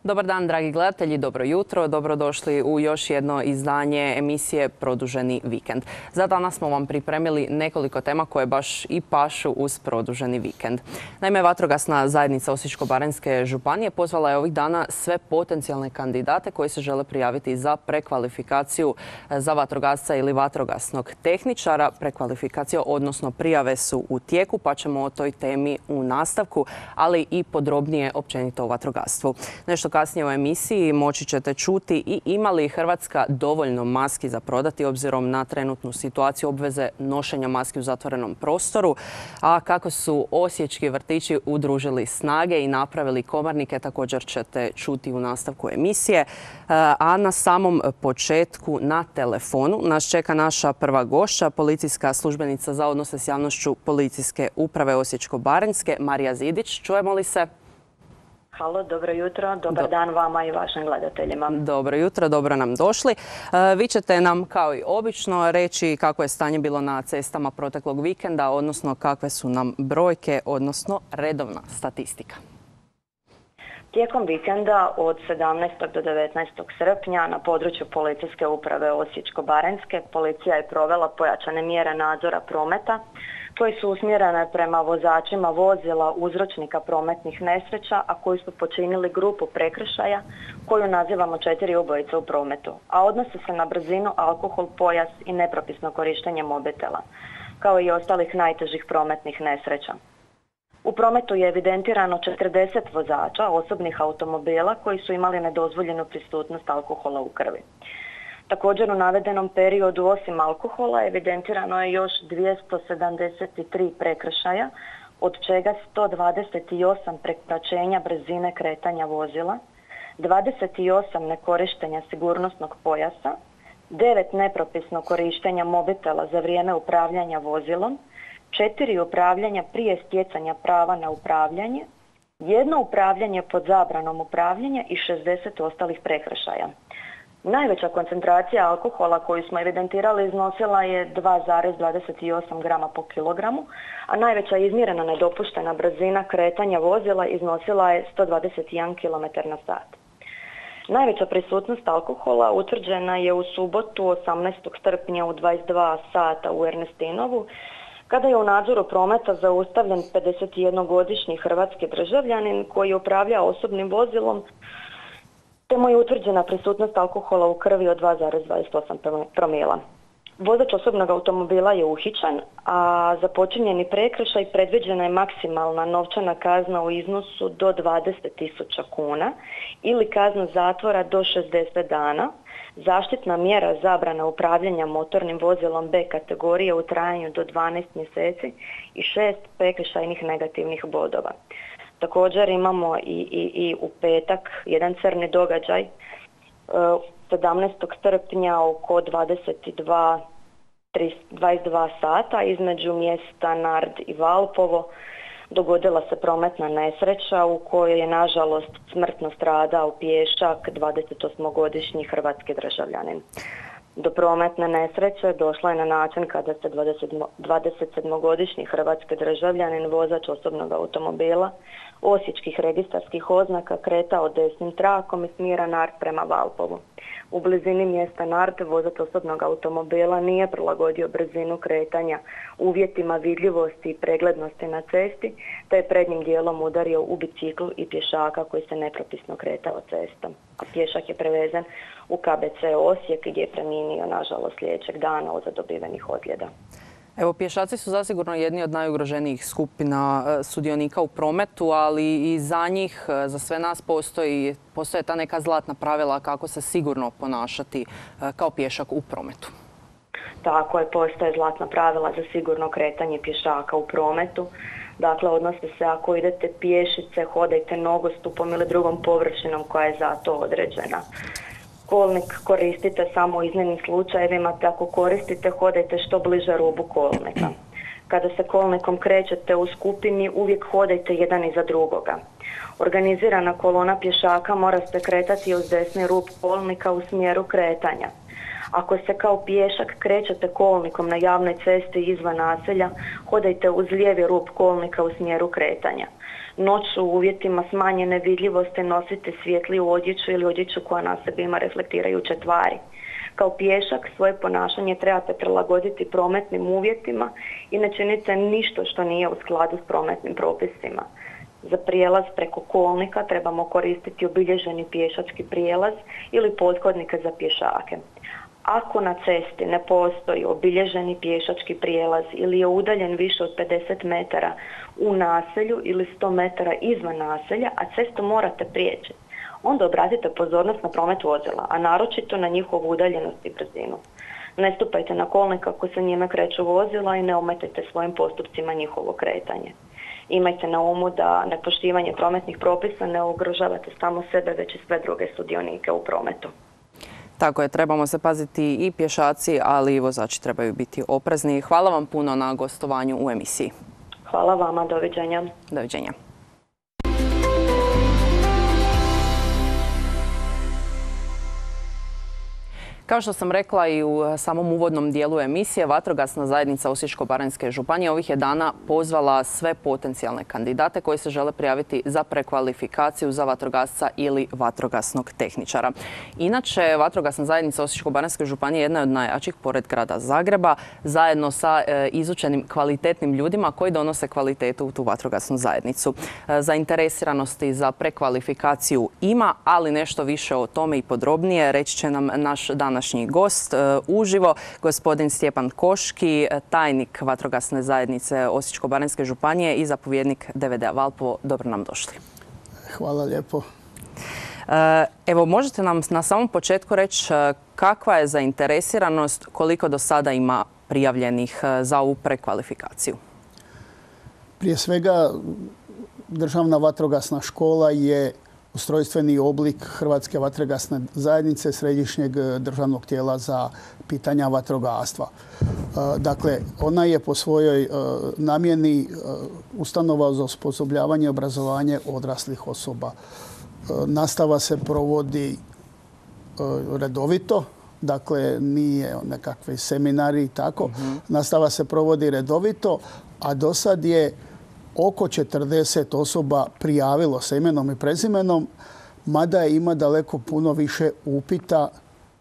Dobar dan, dragi gledatelji, dobro jutro. Dobrodošli u još jedno izdanje emisije Produženi vikend. Za danas smo vam pripremili nekoliko tema koje baš i pašu uz produženi vikend. Naime, Vatrogasna zajednica Osječko-baranjske županije pozvala je ovih dana sve potencijalne kandidate koji se žele prijaviti za prekvalifikaciju za vatrogasca ili vatrogasnog tehničara. Prekvalifikacija, odnosno prijave su u tijeku, pa ćemo o toj temi u nastavku, ali i podrobnije općenito o vatrogastvu. Nešto kasnije u emisiji moći ćete čuti i ima li Hrvatska dovoljno maski za prodati obzirom na trenutnu situaciju obveze nošenja maski u zatvorenom prostoru, a kako su osječki vrtići udružili snage i napravili komarnike također ćete čuti u nastavku emisije. A na samom početku na telefonu nas čeka naša prva gošća, policijska službenica za odnose s javnošću Policijske uprave Osječko-baranjske, Marija Zidić. Čujemo li se? Halo, dobro jutro, dobar dan vama i vašim gledateljima. Dobro jutro, dobro nam došli. Vi ćete nam kao i obično reći kako je stanje bilo na cestama proteklog vikenda, odnosno kakve su nam brojke, odnosno redovna statistika. Tijekom vikenda od 17. do 19. srpnja na području Policijske uprave Osječko-baranjske policija je provela pojačane mjere nadzora prometa koje su usmjerene prema vozačima vozila uzročnika prometnih nesreća, a koji su počinili grupu prekršaja koju nazivamo 4 ubojice u prometu, a odnose se na brzinu, alkohol, pojas i nepropisno korištenje mobitela, kao i ostalih najtežih prometnih nesreća. U prometu je evidentirano 40 vozača osobnih automobila koji su imali nedozvoljenu prisutnost alkohola u krvi. Također u navedenom periodu osim alkohola evidentirano je još 273 prekršaja, od čega 128 prekoračenja brzine kretanja vozila, 28 nekorištenja sigurnosnog pojasa, 9 nepropisno korištenja mobitela za vrijeme upravljanja vozilom, 4 upravljanja prije stjecanja prava na upravljanje, 1 upravljanje pod zabranom upravljanja i 60 ostalih prekršaja. Najveća koncentracija alkohola koju smo evidentirali iznosila je 2,28 grama po kilogramu, a najveća izmjerena nedopuštena brzina kretanja vozila iznosila je 121 km na sat. Najveća prisutnost alkohola utvrđena je u subotu 18. srpnja u 22 sata u Ernestinovu, kada je u nadzoru prometa zaustavljen 51-godišnji hrvatski državljanin koji upravlja osobnim vozilom, te mu je utvrđena prisutnost alkohola u krvi od 2,28 promila. Vozač osobnog automobila je uhićen, a za počinjeni prekršaj predviđena je maksimalna novčana kazna u iznosu do 20.000 kuna ili kazna zatvora do 60 dana, zaštitna mjera zabrana upravljanja motornim vozilom B kategorije u trajanju do 12 mjeseci i 6 prekršajnih negativnih bodova. Također imamo i u petak jedan crni događaj 17. srpnja oko 22 sata između mjesta Nard i Valpovo dogodila se prometna nesreća u kojoj je nažalost smrtno stradao pješak 28-godišnji hrvatski državljanin. Do prometne nesreće došla je na način kada se 27-godišnji hrvatski državljanin, vozač osobnog automobila, osječkih registarskih oznaka, kretao desnim trakom iz smjera Nard prema Valpovu. U blizini mjesta Nard vozač osobnog automobila nije prilagodio brzinu kretanja uvjetima vidljivosti i preglednosti na cesti, te je prednjim dijelom udario u bicikl i pješaka koji se nepropisno kretao cestom. A pješak je prevezen u KBC Osijek gdje je preminio nažalost sljedećeg dana od zadobivenih ozljeda. Evo, pješaci su zasigurno jedni od najugroženijih skupina sudionika u prometu, ali i za njih, za sve nas postoje ta neka zlatna pravila kako se sigurno ponašati kao pješak u prometu. Tako je, postoje zlatna pravila za sigurno kretanje pješaka u prometu. Dakle, odnose se ako idete pješice, hodajte nogostupom ili drugom površinom koja je za to određena. Kolnik koristite samo u iznimnim slučajevima, te ako koristite hodajte što bliže rubu kolnika. Kada se kolnikom krećete u skupini, uvijek hodajte jedan iza drugoga. Organizirana kolona pješaka mora se kretati uz desni rub kolnika u smjeru kretanja. Ako se kao pješak krećete kolnikom na javnoj cesti izvan naselja, hodajte uz lijevi rub kolnika u smjeru kretanja. Noću u uvjetima smanjene vidljivosti nosite svjetliju odjeću ili odjeću koja na sebi ima reflektirajuće tvari. Kao pješak svoje ponašanje trebate prilagoditi prometnim uvjetima i ne činite ništa što nije u skladu s prometnim propisima. Za prijelaz preko kolnika trebamo koristiti obilježeni pješački prijelaz ili pothodnike za pješake. Ako na cesti ne postoji obilježeni pješački prijelaz ili je udaljen više od 50 metara u naselju ili 100 metara izvan naselja, a cestu morate prijeći, onda obratite pozornost na promet vozila, a naročito na njihovu udaljenost i brzinu. Ne stupajte na kolnik ako se njime kreću vozila i ne ometajte svojim postupcima njihovo kretanje. Imajte na umu da nepoštivanje prometnih propisa ne ugrožavate samo sebe, već i sve druge sudionike u prometu. Tako je, trebamo se paziti i pješaci, ali i vozači trebaju biti oprezni. Hvala vam puno na gostovanju u emisiji. Hvala vama, doviđenja. Doviđenja. Kao što sam rekla i u samom uvodnom dijelu emisije, Vatrogasna zajednica Osječko-baranjske županije ovih je dana pozvala sve potencijalne kandidate koji se žele prijaviti za prekvalifikaciju za vatrogasca ili vatrogasnog tehničara. Inače, Vatrogasna zajednica Osječko-baranjske županije jedna je od najjačih pored grada Zagreba, zajedno sa izučenim kvalitetnim ljudima koji donose kvalitetu u tu vatrogasnu zajednicu. Zainteresiranosti za prekvalifikaciju ima, ali nešto više o tome i podrobnije reći će nam naš današnji gost uživo, gospodin Stjepan Koški, tajnik Vatrogasne zajednice Osječko-baranjske županije i zapovjednik DVD-a Valpovo. Dobro nam došli. Hvala lijepo. Evo, možete nam na samom početku reći kakva je zainteresiranost, koliko do sada ima prijavljenih za ovu prekvalifikaciju? Prije svega, Državna vatrogasna škola je ustrojstveni oblik Hrvatske vatrogasne zajednice, središnjeg državnog tijela za pitanja vatrogastva. Dakle, ona je po svojoj namjeni ustanova za osposobljavanje i obrazovanje odraslih osoba. Nastava se provodi redovito, dakle nije nekakvi seminari i tako. Nastava se provodi redovito, a do sad je oko 40 osoba prijavilo se imenom i prezimenom, mada ima daleko puno više upita,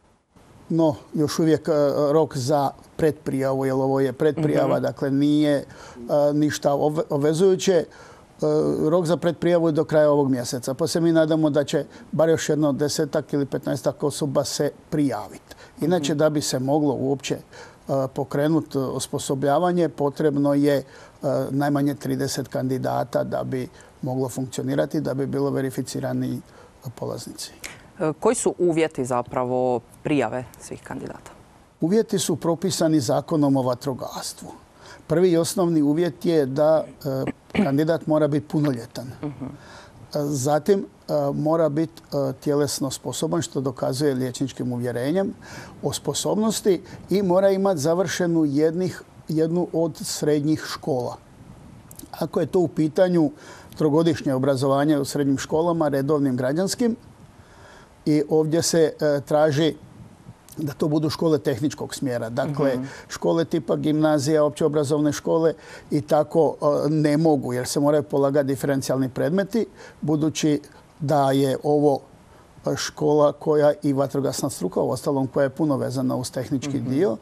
no još uvijek rok za predprijavu, jer ovo je predprijava, dakle nije ništa obvezujuće. Rok za predprijavu je do kraja ovog mjeseca, pa se mi nadamo da će bar još jedno 10 ili 15 osoba se prijaviti. Inače, da bi se moglo uopće pokrenuti osposobljavanje, potrebno je najmanje 30 kandidata da bi moglo funkcionirati, da bi bilo verificirani polaznici. Koji su uvjeti zapravo prijave svih kandidata? Uvjeti su propisani Zakonom o vatrogastvu. Prvi i osnovni uvjet je da kandidat mora biti punoljetan. Zatim mora biti tjelesno sposoban, što dokazuje liječničkim uvjerenjem o sposobnosti, i mora imati završenu jednu od srednjih škola. Ako je to u pitanju trogodišnje obrazovanje u srednjim školama, redovnim građanskim, i ovdje se traži da to budu škole tehničkog smjera. Dakle, škole tipa gimnazija, opće obrazovne škole i tako ne mogu, jer se moraju polagati diferencijalni predmeti, budući da je ovo škola koja i vatrogasna struka, u ostalom koja je puno vezana uz tehnički dio.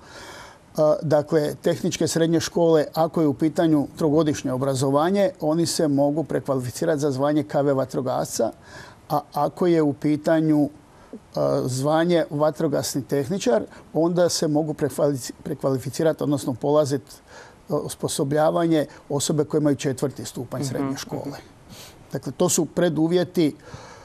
Dakle, tehničke srednje škole, ako je u pitanju trogodišnje obrazovanje, oni se mogu prekvalificirati za zvanje KV vatrogasca, a ako je u pitanju zvanje vatrogasni tehničar, onda se mogu prekvalificirati, odnosno polaziti osposobljavanje osobe koje imaju 4. stupanj srednje škole. Dakle, to su preduvjeti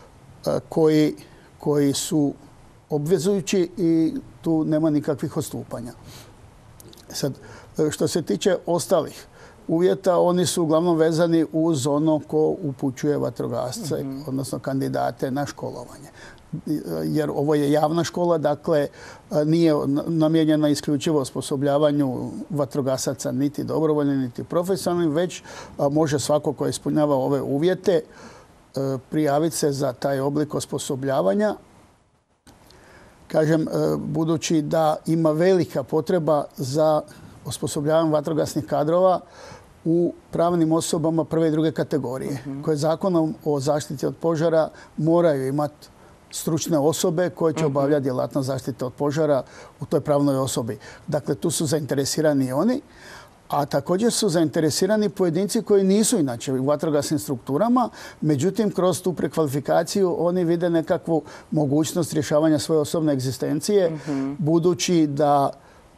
koji su obvezujući i tu nema nikakvih odstupanja. Sad, što se tiče ostalih uvjeta, oni su uglavnom vezani uz ono ko upućuje vatrogasce, odnosno kandidate na školovanje. Jer ovo je javna škola, dakle nije namijenjena isključivo osposobljavanju vatrogasaca niti dobrovoljni, niti profesionalni, već može svako ko ispunjava ove uvjete prijaviti se za taj oblik osposobljavanja. kažem, budući da ima velika potreba za osposobljavanje vatrogasnih kadrova u pravnim osobama prve i druge kategorije, koje zakonom o zaštiti od požara moraju imati stručne osobe koje će obavljati djelatnost zaštite od požara u toj pravnoj osobi. Dakle, tu su zainteresirani i oni, a također su zainteresirani pojedinci koji nisu inače u vatrogasnim strukturama, međutim, kroz tu prekvalifikaciju oni vide nekakvu mogućnost rješavanja svoje osobne egzistencije, budući da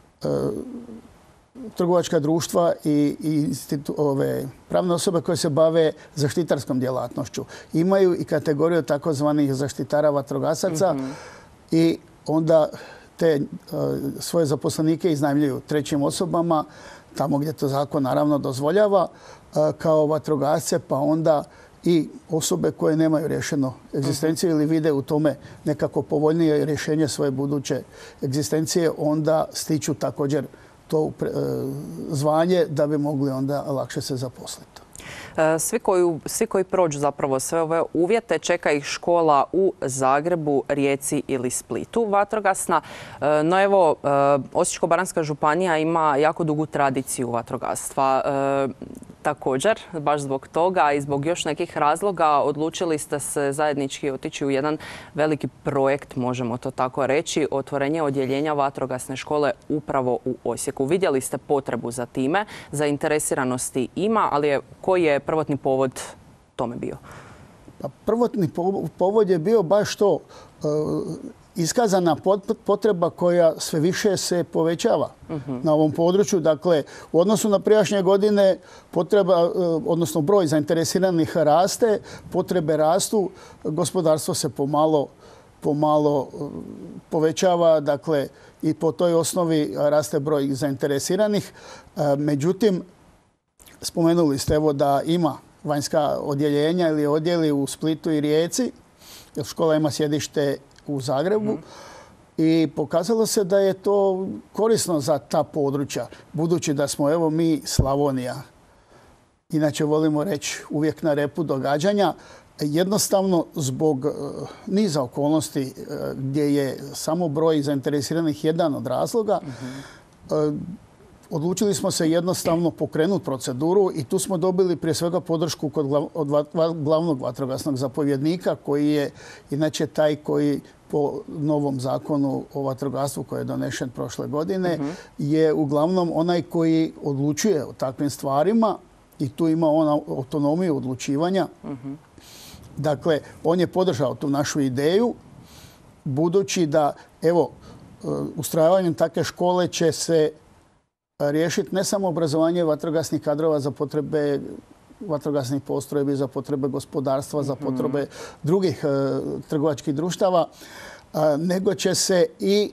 trgovačka društva i pravne osobe koje se bave zaštitarskom djelatnošću imaju i kategoriju takozvanih zaštitara vatrogasaca i onda te svoje zaposlenike iznajmljuju trećim osobama, tamo gdje to zakon naravno dozvoljava, kao vatrogasce, pa onda i osobe koje nemaju rješeno egzistenciju ili vide u tome nekako povoljnije rješenje svoje buduće egzistencije, onda stiču također to zvanje da bi mogli onda lakše se zaposliti. Svi koji prođu zapravo sve ove uvjete, čeka ih škola u Zagrebu, Rijeci ili Splitu vatrogasna. No evo, Osječko-baranjska županija ima jako dugu tradiciju vatrogastva. Također, baš zbog toga i zbog još nekih razloga odlučili ste se zajednički otići u jedan veliki projekt, možemo to tako reći, otvorenje odjeljenja vatrogasne škole upravo u Osijeku. Vidjeli ste potrebu za time, zainteresiranosti ima, ali koji je prvotni povod tome bio? Pa prvotni povod je bio baš to, iskazana potreba koja sve više se povećava na ovom području. Dakle, u odnosu na prijašnje godine potreba, odnosno broj zainteresiranih raste, potrebe rastu, gospodarstvo se pomalo povećava, dakle i po toj osnovi raste broj zainteresiranih. Međutim, spomenuli ste evo da ima vanjska odjeljenja ili odjeli u Splitu i Rijeci, jer škola ima sjedište u Zagrebu i pokazalo se da je to korisno za ta područja, budući da smo evo mi Slavonija, inače volimo reći uvijek na repu događanja, jednostavno zbog niza okolnosti gdje je samo broj zainteresiranih jedan od razloga, odlučili smo se jednostavno pokrenuti proceduru i tu smo dobili prije svega podršku od glavnog vatrogasnog zapovjednika, koji je inače taj koji po novom zakonu o vatrogastvu koji je donešen prošle godine je uglavnom onaj koji odlučuje o takvim stvarima i tu ima ona autonomiju odlučivanja. Dakle, on je podržao tu našu ideju, budući da evo ustrojavanjem takve škole će se riješiti ne samo obrazovanje vatrogasnih kadrova za potrebe vatrogasnih postrojbi, za potrebe gospodarstva, za potrebe drugih trgovačkih društava, nego će se i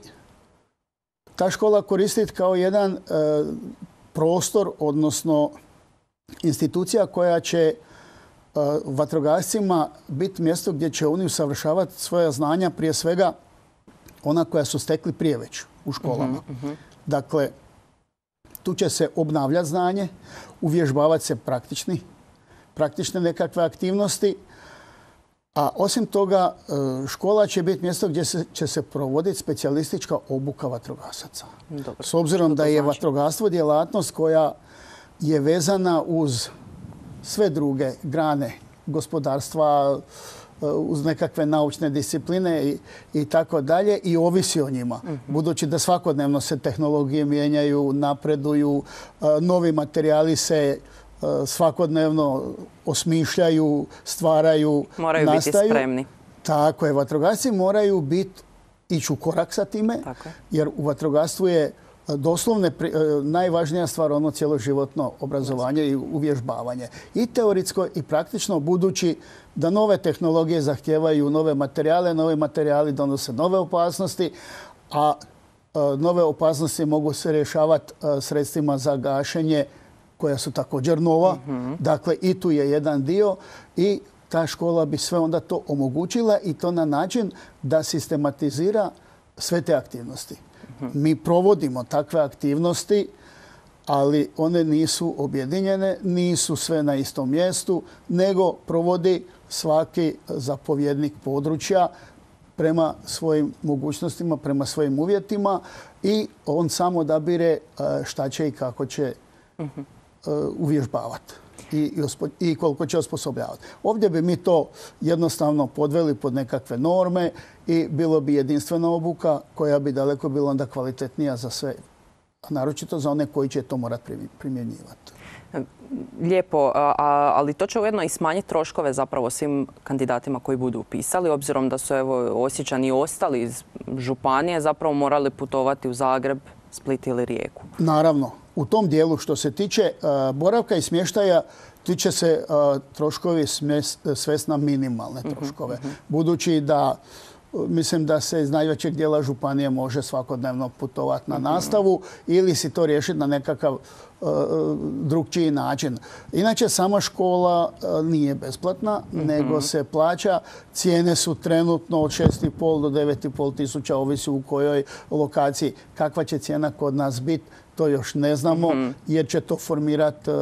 ta škola koristiti kao jedan prostor, odnosno institucija koja će vatrogascima biti mjesto gdje će oni usavršavati svoja znanja, prije svega ona koja su stekli prije već u školama. Dakle, tu će se obnavljati znanje, uvježbavati se praktične nekakve aktivnosti, a osim toga škola će biti mjesto gdje će se provoditi specijalistička obuka vatrogasaca. S obzirom da je vatrogastvo djelatnost koja je vezana uz sve druge grane gospodarstva, uz nekakve naučne discipline i tako dalje i ovisi o njima. Budući da svakodnevno se tehnologije mijenjaju, napreduju, novi materijali se svakodnevno osmišljaju, stvaraju, moraju nastaju. Biti spremni. Tako je, vatrogasci moraju ići u korak sa time, jer u vatrogastvu je doslovno najvažnija stvar ono cjeloživotno obrazovanje i uvježbavanje. I teoretsko i praktično, budući da nove tehnologije zahtijevaju nove materijale, novi materijali donose nove opasnosti, a nove opasnosti mogu se rješavati sredstvima za gašenje koja su također nova. Dakle, i tu je jedan dio i ta škola bi sve onda to omogućila i to na način da sistematizira sve te aktivnosti. Mi provodimo takve aktivnosti, ali one nisu objedinjene, nisu sve na istom mjestu, nego provodi svaki zapovjednik područja prema svojim mogućnostima, prema svojim uvjetima i on samo odabire šta će i kako će uvježbavati i koliko će osposobljavati. Ovdje bi mi to jednostavno podveli pod nekakve norme i bilo bi jedinstvena obuka koja bi daleko bila onda kvalitetnija za sve, naročito za one koji će to morati primjenjivati. Lijepo, ali to će ujedno i smanjiti troškove zapravo svim kandidatima koji budu upisali, obzirom da su Osječani i ostali iz županije zapravo morali putovati u Zagreb, Split ili Rijeku. Naravno, u tom dijelu što se tiče boravka i smještaja tiče se troškovi svesti na minimalne troškove. Budući da mislim da se iz najvećeg dijela županije može svakodnevno putovati na nastavu ili si to riješiti na nekakav drugčiji način. Inače, sama škola nije besplatna, nego se plaća. Cijene su trenutno od 6,5 do 9,5 tisuća, ovisi u kojoj lokaciji. Kakva će cijena kod nas biti, to još ne znamo, jer će to formirati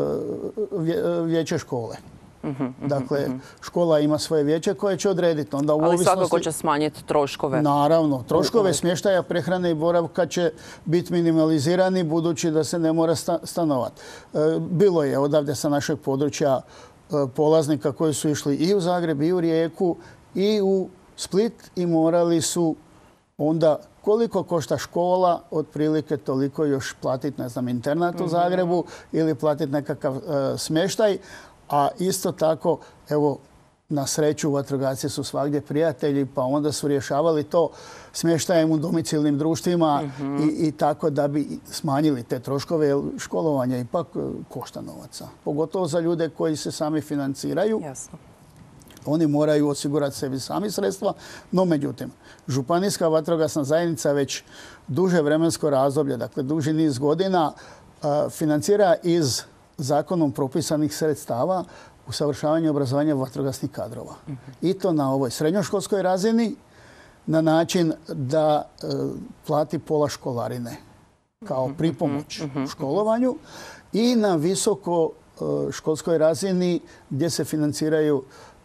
vijeće škole. Dakle, škola ima svoje vijeće koje će odrediti. Ali svakako će smanjiti troškove. Naravno. Troškove smještaja, prehrane i boravka će biti minimalizirani budući da se ne mora stanovati. Bilo je odavde sa našeg područja polaznika koji su išli i u Zagreb i u Rijeku i u Split i morali su onda koliko košta škola, otprilike toliko još platiti, ne znam, internat u Zagrebu ili platiti nekakav smještaj. A isto tako, evo, na sreću vatrogasci su svagdje prijatelji, pa onda su rješavali to smještajem u domicilnim društvima i tako da bi smanjili te troškove, jer školovanje ipak košta novaca. Pogotovo za ljude koji se sami financiraju. Jasno. Oni moraju osigurati sebi sami sredstva, no međutim, Županijska vatrogasna zajednica već duže vremensko razdoblje, dakle duži niz godina, financira iz zakonom propisanih sredstava usavršavanje i obrazovanje vatrogasnih kadrova. I to na ovoj srednjoškolskoj razini na način da plati pola školarine kao pripomoć školovanju i na visoko školskoj razini gdje se financiraju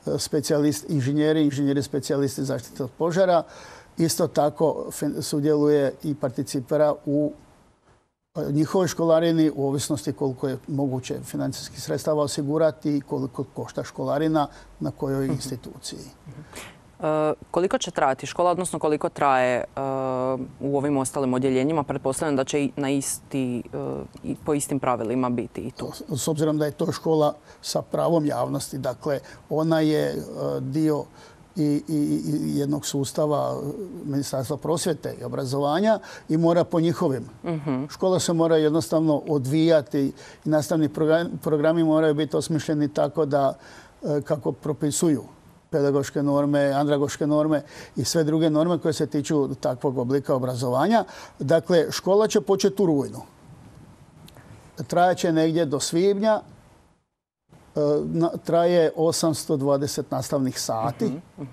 inženjeri specijalisti zaštite od požara. Isto tako sudjeluje i participira u njihovoj školarini u ovisnosti koliko je moguće financijskih sredstava osigurati i koliko košta školarina na kojoj instituciji. Koliko će trajati škola, odnosno koliko traje u ovim ostalim odjeljenjima? Pretpostavljam da će i po istim pravilima biti i tu. S obzirom da je to škola sa pravom javnosti, dakle ona je dio i jednog sustava Ministarstva prosvjete i obrazovanja i mora po njihovim. Škola se mora jednostavno odvijati i nastavni programi moraju biti osmišljeni tako da kako propisuju pedagoške norme, andragoške norme i sve druge norme koje se tiču takvog oblika obrazovanja. Dakle, škola će početi u rujnu. Trajaće negdje do svibnja. Traje 820 nastavnih sati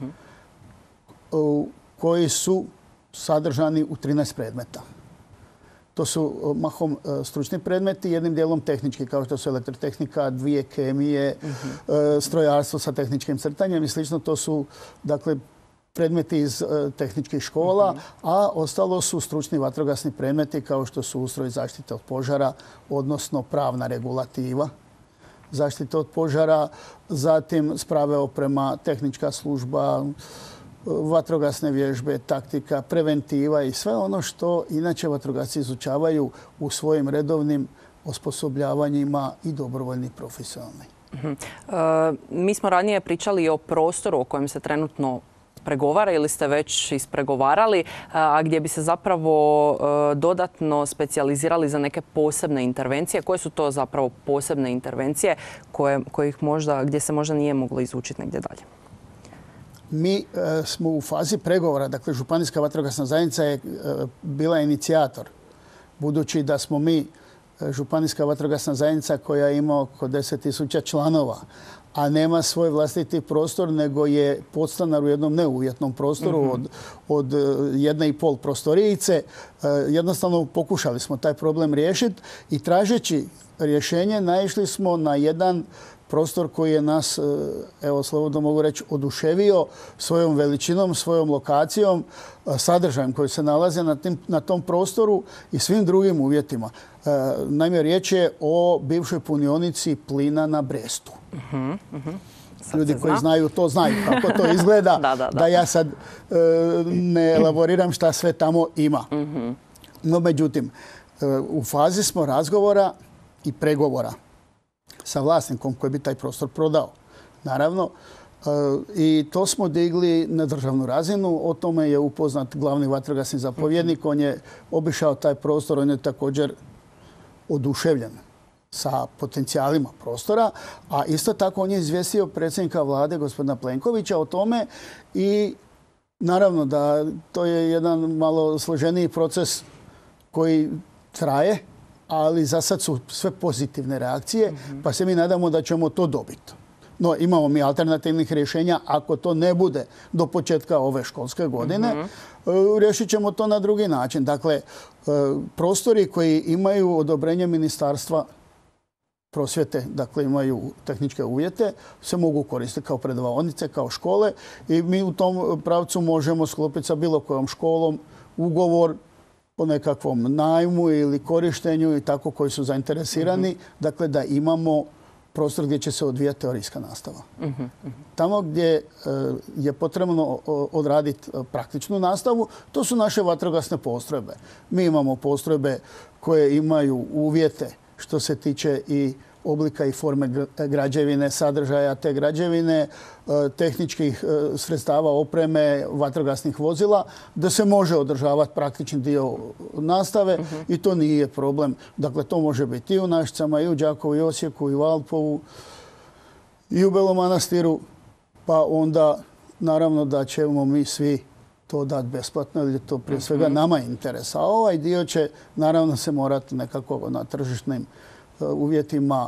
koji su sadržani u 13 predmeta. To su mahom stručni predmeti, jednim dijelom tehnički, kao što su elektrotehnika, 2 kemije, strojarstvo sa tehničkim crtanjem i slično. To su, dakle, predmeti iz tehničkih škola, a ostalo su stručni vatrogasni predmeti kao što su ustroj zaštite od požara, odnosno pravna regulativa zaštite od požara, zatim sprave oprema, tehnička služba, vatrogasne vježbe, taktika, preventiva i sve ono što inače vatrogasci izučavaju u svojim redovnim osposobljavanjima i dobrovoljni profesionalni. Mi smo ranije pričali o prostoru o kojem se trenutno pregovara ili ste već ispregovarali, a gdje bi se zapravo dodatno specijalizirali za neke posebne intervencije. Koje su to zapravo posebne intervencije gdje se možda nije moglo izučiti negdje dalje? Mi smo u fazi pregovora, dakle Županijska vatrogasna zajednica je bila inicijator, budući da smo mi Županijska vatrogasna zajednica koja ima oko 10.000 članova, a nema svoj vlastiti prostor, nego je podstanar u jednom neuvjetnom prostoru od 1,5 prostorijice. Jednostavno pokušali smo taj problem riješiti i tražeći rješenje naišli smo na jedan prostor koji je nas, evo slobodno mogu reći, oduševio svojom veličinom, svojom lokacijom, sadržajem koji se nalaze na tom prostoru i svim drugim uvjetima. Naime, riječ je o bivšoj punionici plina na Brestu. Ljudi koji znaju kako to izgleda, da ja sad ne elaboriram šta sve tamo ima. No, međutim, u fazi smo razgovora i pregovora sa vlasnikom koji bi taj prostor prodao. Naravno, i to smo digli na državnu razinu. O tome je upoznat glavni vatrogasni zapovjednik. On je obišao taj prostor, on je također oduševljen sa potencijalima prostora, a isto tako on je izvijestio predsjednika vlade, gospodina Plenkovića, o tome i naravno da to je jedan malo složeniji proces koji traje, ali za sad su sve pozitivne reakcije, pa se mi nadamo da ćemo to dobiti. No, imamo mi alternativnih rješenja. Ako to ne bude do početka ove školske godine, riješit ćemo to na drugi način. Dakle, prostori koji imaju odobrenje Ministarstva prosvjete, dakle imaju tehničke uvjete, se mogu koristiti kao predavaonice, kao škole i mi u tom pravcu možemo sklopiti sa bilo kojom školom ugovor o nekakvom najmu ili korištenju i tako koji su zainteresirani, dakle da imamo prostor gdje će se odvijati teorijska nastava. Tamo gdje je potrebno odraditi praktičnu nastavu, to su naše vatrogasne postrojbe. Mi imamo postrojbe koje imaju uvjete što se tiče i oblika i forme građevine, sadržaja te građevine, tehničkih sredstava, opreme, vatrogasnih vozila, da se može održavati praktični dio nastave i to nije problem. Dakle, to može biti i u Našicama, i u Đakovu, i u Osijeku, i u Valpovu, i u Belom Manastiru, pa onda naravno da ćemo mi svi to dati besplatno, jer je to prije svega nama interes. A ovaj dio će naravno se morati nekako na tržišnim uvjetima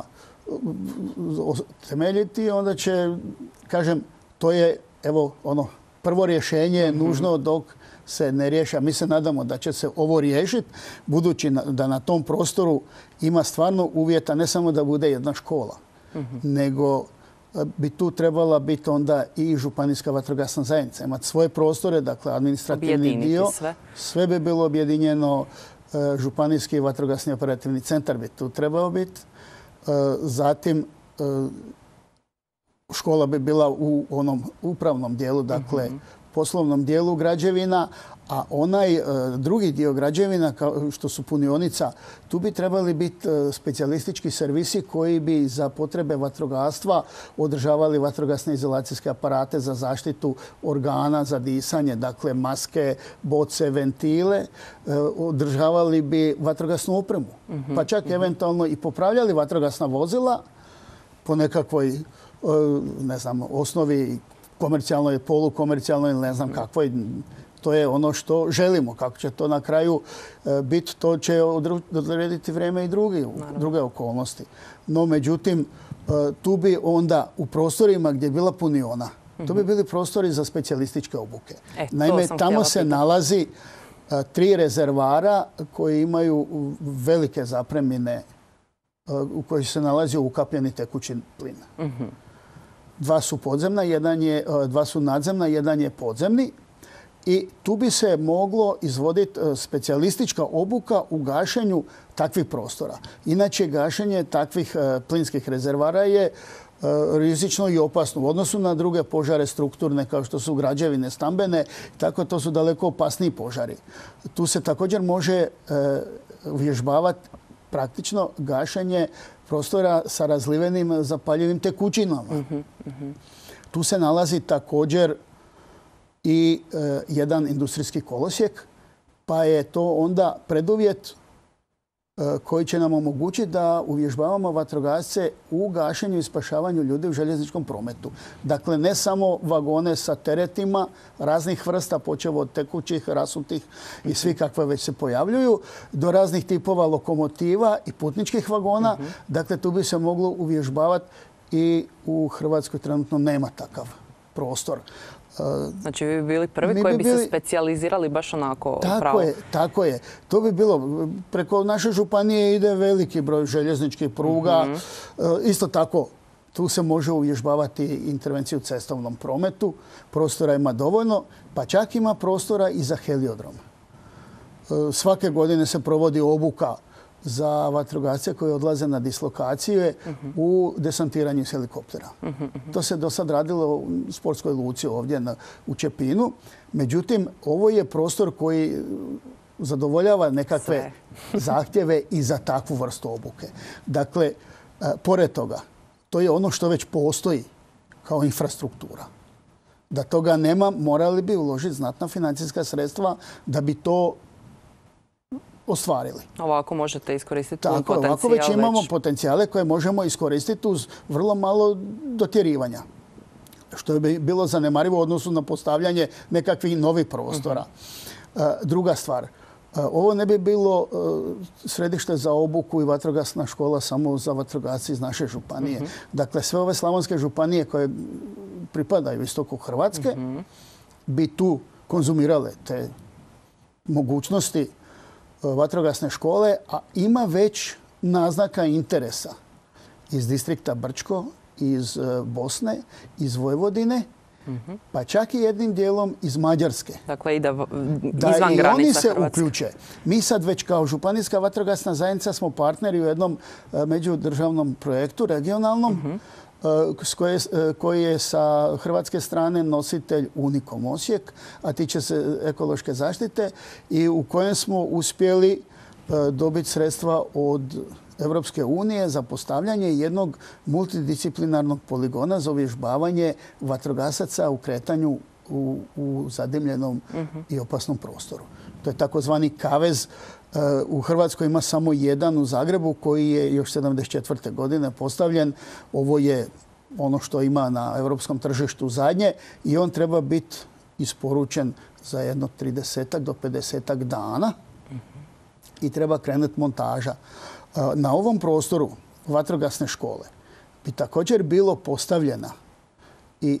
temeljiti. Onda će, kažem, to je evo ono prvo rješenje nužno dok se ne riješi. Mi se nadamo da će se ovo riješiti, budući da na tom prostoru ima stvarno uvjeta ne samo da bude jedna škola, nego bi tu trebala biti onda i županijska vatrogasna zajednica. Imati svoje prostore, dakle administrativni dio. Sve bi bilo objedinjeno. Županijski vatrogasni operativni centar bi tu trebao biti. Zatim škola bi bila u onom upravnom dijelu, dakle poslovnom dijelu građevina, a onaj drugi dio građevina, kao što su punionica, tu bi trebali biti specijalistički servisi koji bi za potrebe vatrogastva održavali vatrogasne izolacijske aparate za zaštitu organa, za disanje, dakle maske, boce, ventile, održavali bi vatrogasnu opremu, pa čak eventualno i popravljali vatrogasna vozila po nekakvoj, ne znam, osnovi komercijalnoj, polukomercijalnoj ili ne znam kakvoj. To je ono što želimo. Kako će to na kraju biti, to će odrediti vrijeme i druge okolnosti. No, međutim, tu bi onda u prostorima gdje je bila puniona, to bi bili prostori za specijalističke obuke. Naime, tamo se nalazi 3 rezervara koji imaju velike zapremine u kojoj se nalazi ukapljeni tekući plin. 2 su podzemna, 2 su nadzemna, 1 je podzemni. I tu bi se moglo izvoditi specijalistička obuka u gašenju takvih prostora. Inače, gašenje takvih plinskih rezervara je rizično i opasno u odnosu na druge požare strukturne kao što su građevine, stambene. Tako to su daleko opasniji požari. Tu se također može uvježbavati praktično gašenje prostora sa razlivenim zapaljivim tekućinama. Tu se nalazi također i jedan industrijski kolosijek, pa je to onda preduvjet koji će nam omogućiti da uvježbavamo vatrogasce u gašenju i spašavanju ljudi u željezničkom prometu. Dakle, ne samo vagone sa teretima raznih vrsta, počev od tekućih, rasutih i svi kakve već se pojavljuju, do raznih tipova lokomotiva i putničkih vagona. Dakle, tu bi se moglo uvježbavati i u Hrvatskoj trenutno nema takav prostor. Znači vi bi bili prvi koji bi se specijalizirali baš onako pravo. Tako je. To bi bilo, preko naše županije ide veliki broj željezničkih pruga. Isto tako, tu se može uvježbavati intervenciju u cestovnom prometu. Prostora ima dovoljno, pa čak ima prostora i za heliodrom. Svake godine se provodi obuka za vatrogasce koji odlaze na dislokacije u desantiranju iz helikoptera. To se do sad radilo u sportskoj luci ovdje u Čepinu. Međutim, ovo je prostor koji zadovoljava nekakve zahtjeve i za takvu vrstu obuke. Dakle, pored toga, to je ono što već postoji kao infrastruktura. Da toga nema, morali bi uložiti znatna financijska sredstva da bi to ostvarili. Ovako možete iskoristiti potencijal. Ovako već imamo potencijale koje možemo iskoristiti uz vrlo malo dotjerivanja. Što bi bilo zanemarivo u odnosu na postavljanje nekakvih novih prostora. Druga stvar, ovo ne bi bilo središte za obuku i vatrogasna škola samo za vatrogasce iz naše županije. Dakle, sve ove slavonske županije koje pripadaju istoku Hrvatske bi tu konzumirale te mogućnosti vatrogasne škole, a ima već naznaka interesa iz distrikta Brčko, iz Bosne, iz Vojvodine, pa čak i jednim dijelom iz Mađarske. Dakle, izvan granica Hrvatske. Da i oni se uključe. Mi sad već kao Županijska vatrogasna zajednica smo partneri u jednom međudržavnom projektu, regionalnom, koji je sa hrvatske strane nositelj Unikom Osijek, a tiče se ekološke zaštite i u kojem smo uspjeli dobiti sredstva od Europske unije za postavljanje jednog multidisciplinarnog poligona za uvježbavanje vatrogasaca u kretanju u zadimljenom i opasnom prostoru. To je takozvani kavez. U Hrvatskoj ima samo jedan u Zagrebu koji je još 1974. godine postavljen. Ovo je ono što ima na europskom tržištu zadnje i on treba biti isporučen za jedno 30 do 50 dana i treba krenuti montaža. Na ovom prostoru vatrogasne škole bi također bilo postavljena i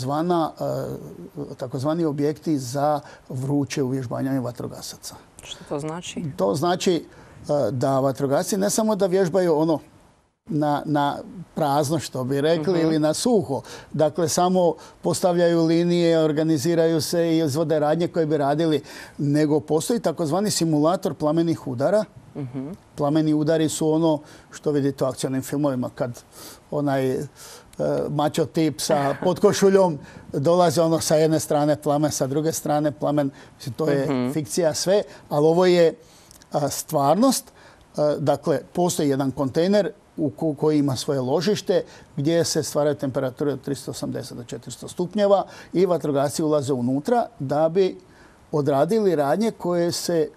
takozvani objekti za vruće uvježbavanje vatrogasaca. Što to znači? To znači da vatrogasci ne samo da vježbaju ono na prazno, što bi rekli, ili na suho. Dakle, samo postavljaju linije, organiziraju se i izvode radnje koje bi radili, nego postoji takozvani simulator plamenih udara. Plameni udari su ono što vidite u akcionim filmovima kad onaj mačo tip sa podkošuljom dolazi ono sa jedne strane plamen, sa druge strane plamen. To je fikcija sve, ali ovo je stvarnost. Dakle, postoji jedan kontejner koji ima svoje ložište gdje se stvaraju temperature od 380 do 400 stupnjeva i vatrogasci ulaze unutra da bi odradili radnje koje se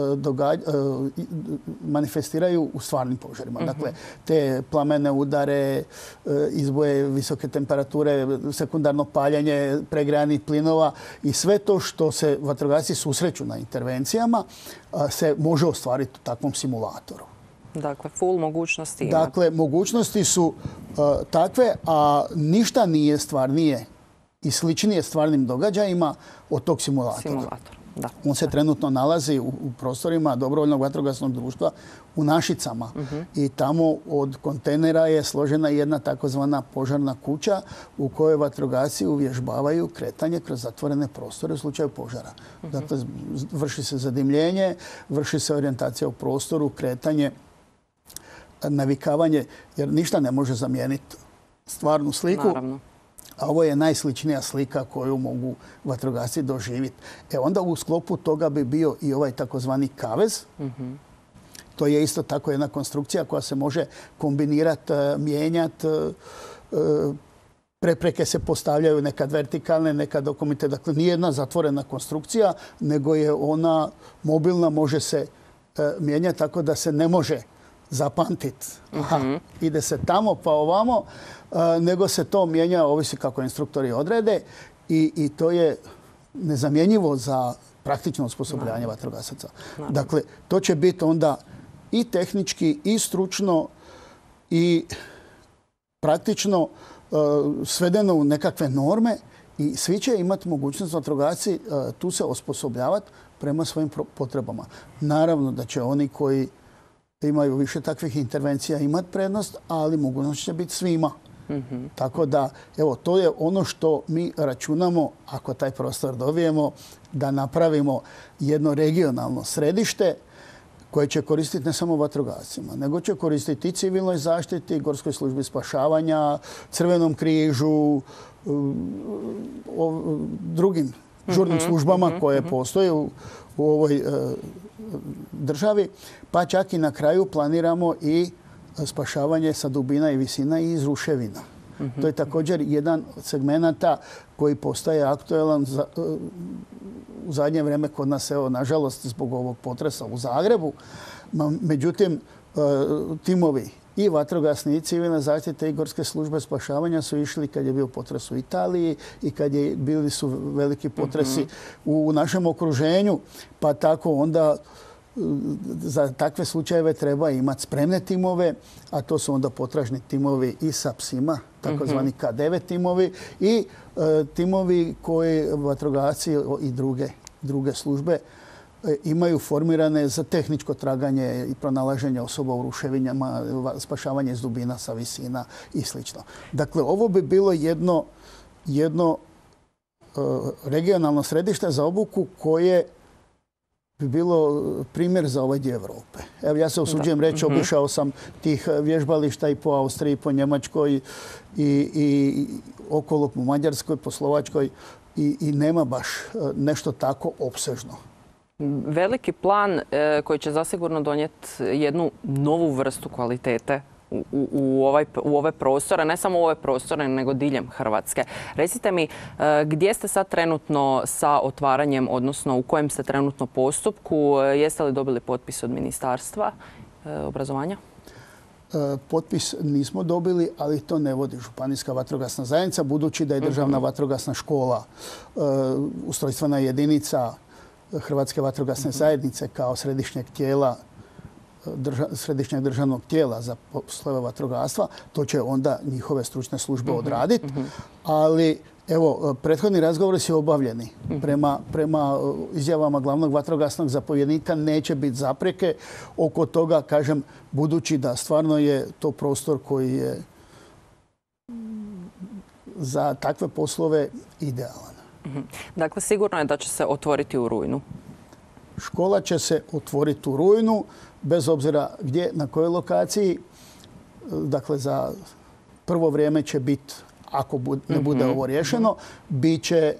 manifestiraju u stvarnim požarima. Dakle, te plamene udare, izboje visoke temperature, sekundarno paljenje pregrejanih plinova i sve to što se vatrogasci susreću na intervencijama se može ostvariti u takvom simulatoru. Dakle, full mogućnosti ima. Dakle, mogućnosti su takve, a ništa nije stvarnije i sličnije stvarnim događajima od tog simulatora. Da. On se trenutno nalazi u prostorima Dobrovoljnog vatrogasnog društva u Našicama. I tamo od kontejnera je složena jedna takozvana požarna kuća u kojoj vatrogasci uvježbavaju kretanje kroz zatvorene prostore u slučaju požara. Dakle, vrši se zadimljenje, vrši se orijentacija u prostoru, kretanje, navikavanje, jer ništa ne može zamijeniti stvarnu sliku. Naravno. A ovo je najsličnija slika koju mogu vatrogasci doživjeti. Onda u sklopu toga bi bio i ovaj takozvani kavez. To je isto tako jedna konstrukcija koja se može kombinirati, mijenjati. Prepreke se postavljaju nekad vertikalne, nekad okomite. Dakle, nije jedna zatvorena konstrukcija, nego je ona mobilna, može se mijenjati tako da se ne može zapamtiti. Ide se tamo pa ovamo, nego se to mijenja, ovisi kako instruktori odrede i to je nezamjenjivo za praktično osposobljavanje vatrogasaca. Dakle, to će biti onda i tehnički, i stručno, i praktično svedeno u nekakve norme I svi će imati mogućnost vatrogasci tu se osposobljavati prema svojim potrebama. Naravno da će oni koji imaju više takvih intervencija imati prednost, ali mogućnost će biti svima. Tako da, evo, to je ono što mi računamo, ako taj prostor dobijemo, da napravimo jedno regionalno središte koje će koristiti ne samo vatrogascima, nego će koristiti i civilnoj zaštiti, Gorskoj službi spašavanja, Crvenom križu, drugim žurnim službama koje postoje u ovoj državi. Pa čak i na kraju planiramo i spašavanje sa dubina i visina i iz ruševina. To je također jedan od segmenata koji postaje aktualan u zadnje vrijeme kod nas, evo, nažalost, zbog ovog potresa u Zagrebu. Međutim, timovi i vatrogasni i civilne zaštite i Gorske službe spašavanja su išli kad je bio potres u Italiji i kad bili su veliki potresi u našem okruženju. Pa tako onda za takve slučajeve treba imati spremne timove, a to su onda potražni timovi i sa psima, takozvani K9 timovi, i timovi koji vatrogasci i druge službe imaju formirane za tehničko traganje i pronalaženje osoba u ruševinama, spašavanje iz dubina sa visina i sl. Dakle, ovo bi bilo jedno regionalno središte za obuku koje bi bilo primjer za ovaj dio Europe. Evo, ja se usuđujem reći, obišao sam tih vježbališta i po Austriji, i po Njemačkoj, i okolo po Mađarskoj, po Slovačkoj, i nema baš nešto tako opsežno. Veliki plan koji će zasigurno donijeti jednu novu vrstu kvalitete u ove prostore, ne samo u ove prostore, nego diljem Hrvatske. Recite mi, gdje ste sad trenutno sa otvaranjem, odnosno u kojem ste trenutno postupku? Jeste li dobili potpis od Ministarstva obrazovanja? Potpis nismo dobili, ali to ne vodi Županijska vatrogasna zajednica, budući da je Državna vatrogasna škola ustrojstvena jedinica Hrvatske vatrogasne zajednice kao središnjeg državnog tijela za poslove vatrogastva. To će onda njihove stručne službe odraditi. Ali, evo, prethodni razgovori su obavljeni. Prema izjavama glavnog vatrogasnog zapovjednika neće biti zapreke oko toga, kažem, budući da stvarno je to prostor koji je za takve poslove idealan. Dakle, sigurno je da će se otvoriti u rujnu. Škola će se otvoriti u rujnu, bez obzira gdje, na kojoj lokaciji. Dakle, za prvo vrijeme će biti, ako ne bude ovo riješeno, bit će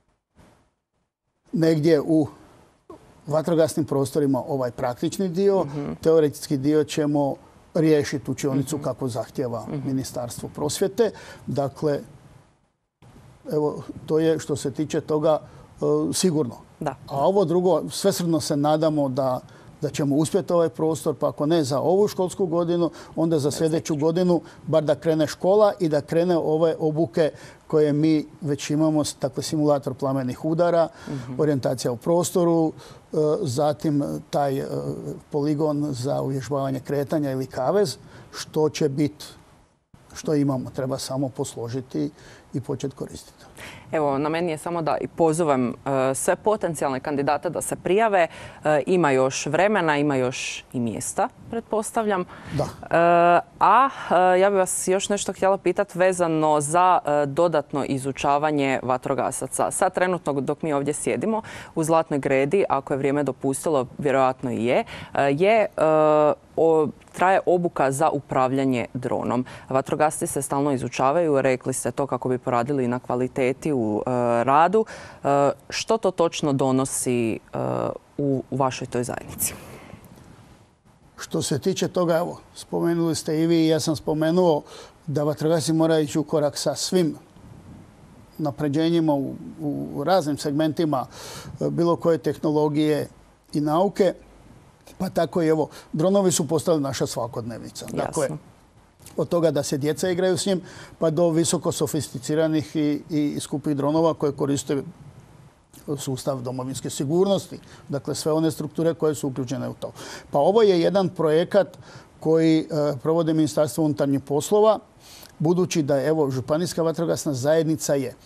negdje u vatrogasnim prostorima ovaj praktični dio. Teoretski dio ćemo riješiti učionicu kako zahtjeva Ministarstvo prosvjete. Dakle, evo, to je što se tiče toga sigurno. Da. A ovo drugo, svesrdno se nadamo da ćemo uspjeti ovaj prostor, pa ako ne za ovu školsku godinu, onda za sljedeću godinu, bar da krene škola i da krene ove obuke koje mi već imamo, dakle simulator plamenih udara, orijentacija u prostoru, zatim taj poligon za uvježbavanje kretanja ili kavez, što će biti, što imamo, treba samo posložiti i početi koristiti. Evo, na meni je samo da i pozovem sve potencijalne kandidate da se prijave. Ima još vremena, ima još i mjesta, pretpostavljam. Da. A ja bih vas još nešto htjela pitati vezano za dodatno izučavanje vatrogasaca. Sad trenutno dok mi ovdje sjedimo u Zlatnoj gredi, ako je vrijeme dopustilo, vjerojatno i je, traje obuka za upravljanje dronom. Vatrogasci se stalno izučavaju, rekli ste to kako bi poradili na kvaliteti u radu. Što to točno donosi u vašoj toj zajednici? Što se tiče toga, evo, spomenuli ste i vi, ja sam spomenuo da vatrogasci moraju ići u korak sa svim napređenjima u raznim segmentima bilo koje tehnologije i nauke. Pa tako i evo, dronovi su postali naša svakodnevnica. Dakle, od toga da se djeca igraju s njim, pa do visoko sofisticiranih i skupih dronova koje koriste sustav domovinske sigurnosti. Dakle, sve one strukture koje su uključene u to. Pa ovo je jedan projekat koji provode Ministarstvo unutarnjih poslova, budući da, evo, Županijska vatrogasna zajednica je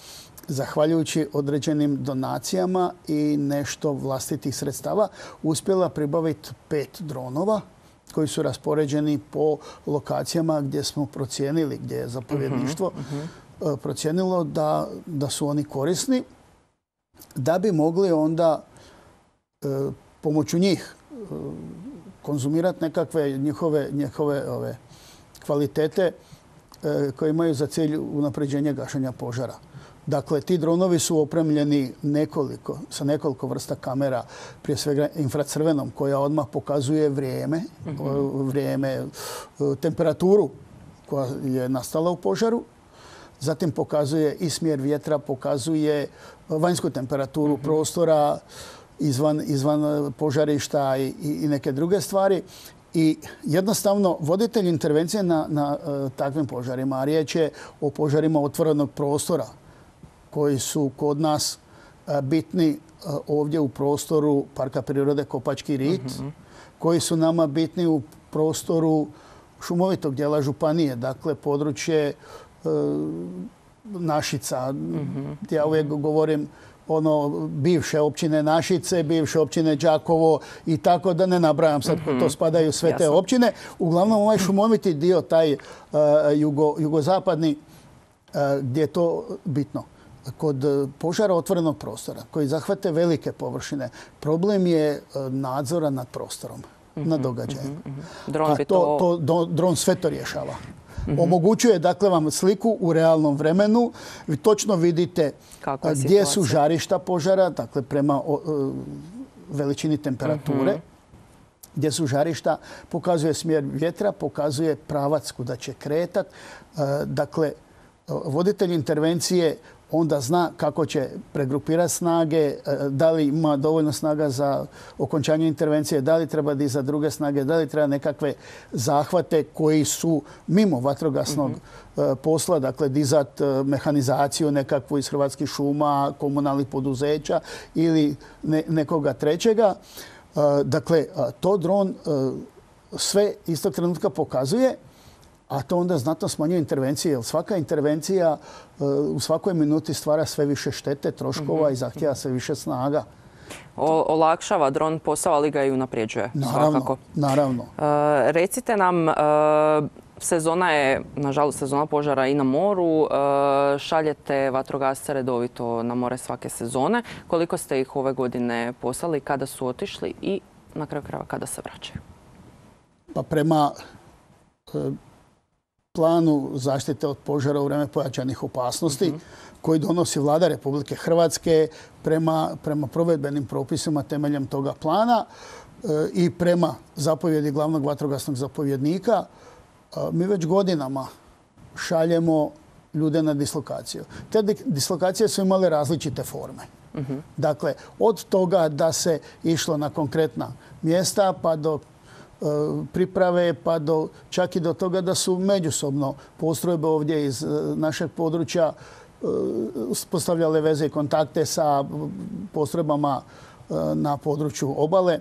zahvaljujući određenim donacijama i nešto vlastitih sredstava, uspjela pribaviti 5 dronova koji su raspoređeni po lokacijama gdje smo procijenili, gdje je zapovjedništvo procijenilo da su oni korisni, da bi mogli onda pomoću njih konzumirati nekakve njihove kvalitete koje imaju za cilj unapređenje gašenja požara. Dakle, ti dronovi su opremljeni sa nekoliko vrsta kamera, prije svega infracrvenom, koja odmah pokazuje vrijeme, temperaturu koja je nastala u požaru. Zatim pokazuje i smjer vjetra, pokazuje vanjsku temperaturu prostora izvan požarišta i neke druge stvari. I jednostavno voditelj intervencije na takvim požarima, a riječ je o požarima otvorenog prostora koji su kod nas bitni ovdje u prostoru Parka prirode Kopački rit, koji su nama bitni u prostoru šumovitog dijela županije, dakle područje Našica. Ja uvijek govorim bivše općine Našice, bivše općine Đakovo i tako da ne nabrajam sad ko to spadaju sve te općine. Uglavnom ovaj šumoviti dio, taj jugozapadni, gdje je to bitno. Kod požara otvorenog prostora koji zahvate velike površine, problem je nadzora nad prostorom, nad događajem. Dron sve to rješava. Omogućuje dakle vam sliku u realnom vremenu. Vi točno vidite gdje su žarišta požara, dakle prema veličini temperature. Gdje su žarišta, pokazuje smjer vjetra, pokazuje pravac kuda će kretat. Dakle, voditelj intervencije onda zna kako će pregrupirati snage, da li ima dovoljno snaga za okončanje intervencije, da li treba dizati druge snage, da li treba nekakve zahvate koji su mimo vatrogasnog posla, dakle dizati mehanizaciju nekakvu iz Hrvatskih šuma, komunalnih poduzeća ili nekoga trećega. Dakle, to dron sve istog trenutka pokazuje, a to onda znatno smanjuje intervencije, jer svaka intervencija u svakoj minuti stvara sve više štete, troškova i zahtjeva sve više snaga. Olakšava dron posao, ali ga i unapređuje. Naravno. Recite nam, sezona je, nažalost, sezona požara i na moru. Šaljete vatrogasce redovito na more svake sezone. Koliko ste ih ove godine poslali, kada su otišli i na kraju krajeva kada se vraćaju? Pa prema planu zaštite od požara u vrijeme pojačanih opasnosti koji donosi Vlada Republike Hrvatske prema provedbenim propisima temeljem toga plana i prema zapovjedi glavnog vatrogasnog zapovjednika, mi već godinama šaljemo ljude na dislokaciju. Te dislokacije su imale različite forme. Dakle, od toga da se išlo na konkretna mjesta pa do priprave, pa čak i do toga da su međusobno postrojbe ovdje iz našeg područja uspostavljale veze i kontakte sa postrojbama na području obale.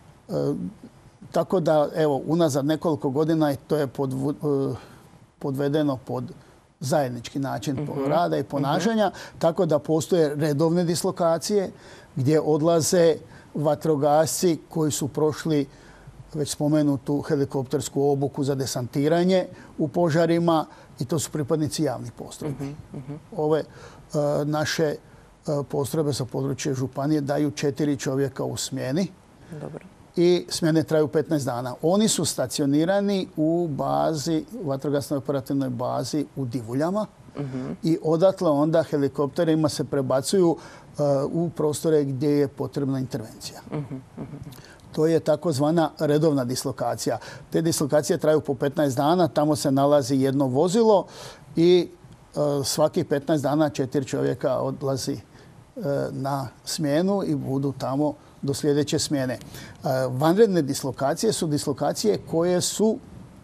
Tako da, evo, unazad nekoliko godina to je podvedeno pod zajednički način rada i ponašanja, tako da postoje redovne dislokacije gdje odlaze vatrogasci koji su prošli već spomenutu helikoptersku obuku za desantiranje u požarima i to su pripadnici javnih postrojbi. Ove naše postrojbe sa područja županije daju 4 čovjeka u smjeni. Dobro. I smjene traju 15 dana. Oni su stacionirani u bazi, vatrogasnoj operativnoj bazi u Divuljama i odatle onda helikopterima se prebacuju u prostore gdje je potrebna intervencija. To je takozvana redovna dislokacija. Te dislokacije traju po 15 dana, tamo se nalazi jedno vozilo i svakih 15 dana 4 čovjeka odlazi na smjenu i budu tamo do sljedeće smjene. Vanredne dislokacije su dislokacije koje su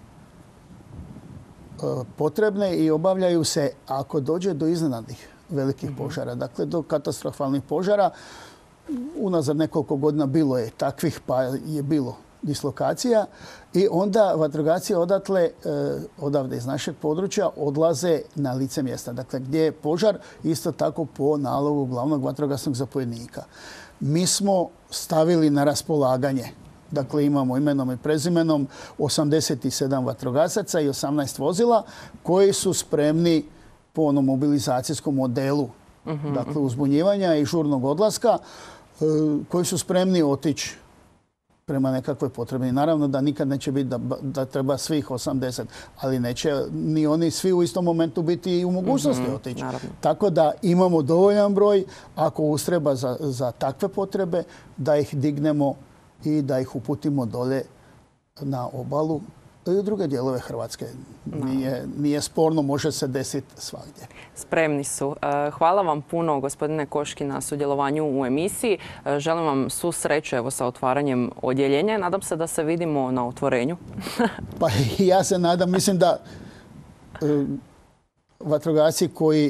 potrebne i obavljaju se ako dođe do iznenadnih velikih požara, dakle do katastrofalnih požara. Unazad nekoliko godina bilo je takvih, pa je bilo dislokacija i onda vatrogasci odatle, odavde iz našeg područja, odlaze na lice mjesta. Dakle, gdje je požar, isto tako po nalogu glavnog vatrogasnog zapovjednika. Mi smo stavili na raspolaganje, dakle imamo imenom i prezimenom 87 vatrogasaca i 18 vozila koji su spremni po onom mobilizacijskom modelu, dakle uzbunjivanja i žurnog odlaska, koji su spremni otići prema nekakvoj potrebi. Naravno da nikad neće biti da treba svih 80, ali neće ni oni svi u istom momentu biti i u mogućnosti otići. Naravno. Tako da imamo dovoljan broj, ako ustreba za takve potrebe, da ih dignemo i da ih uputimo dole na obalu i u druge dijelove Hrvatske. Nije sporno, može se desiti svagdje. Spremni su. Hvala vam puno, gospodine Koški, na sudjelovanju u emisiji. Želim vam svu sreću evo, sa otvaranjem odjeljenja. Nadam se da se vidimo na otvorenju. Pa ja se nadam, mislim da vatrogasci koji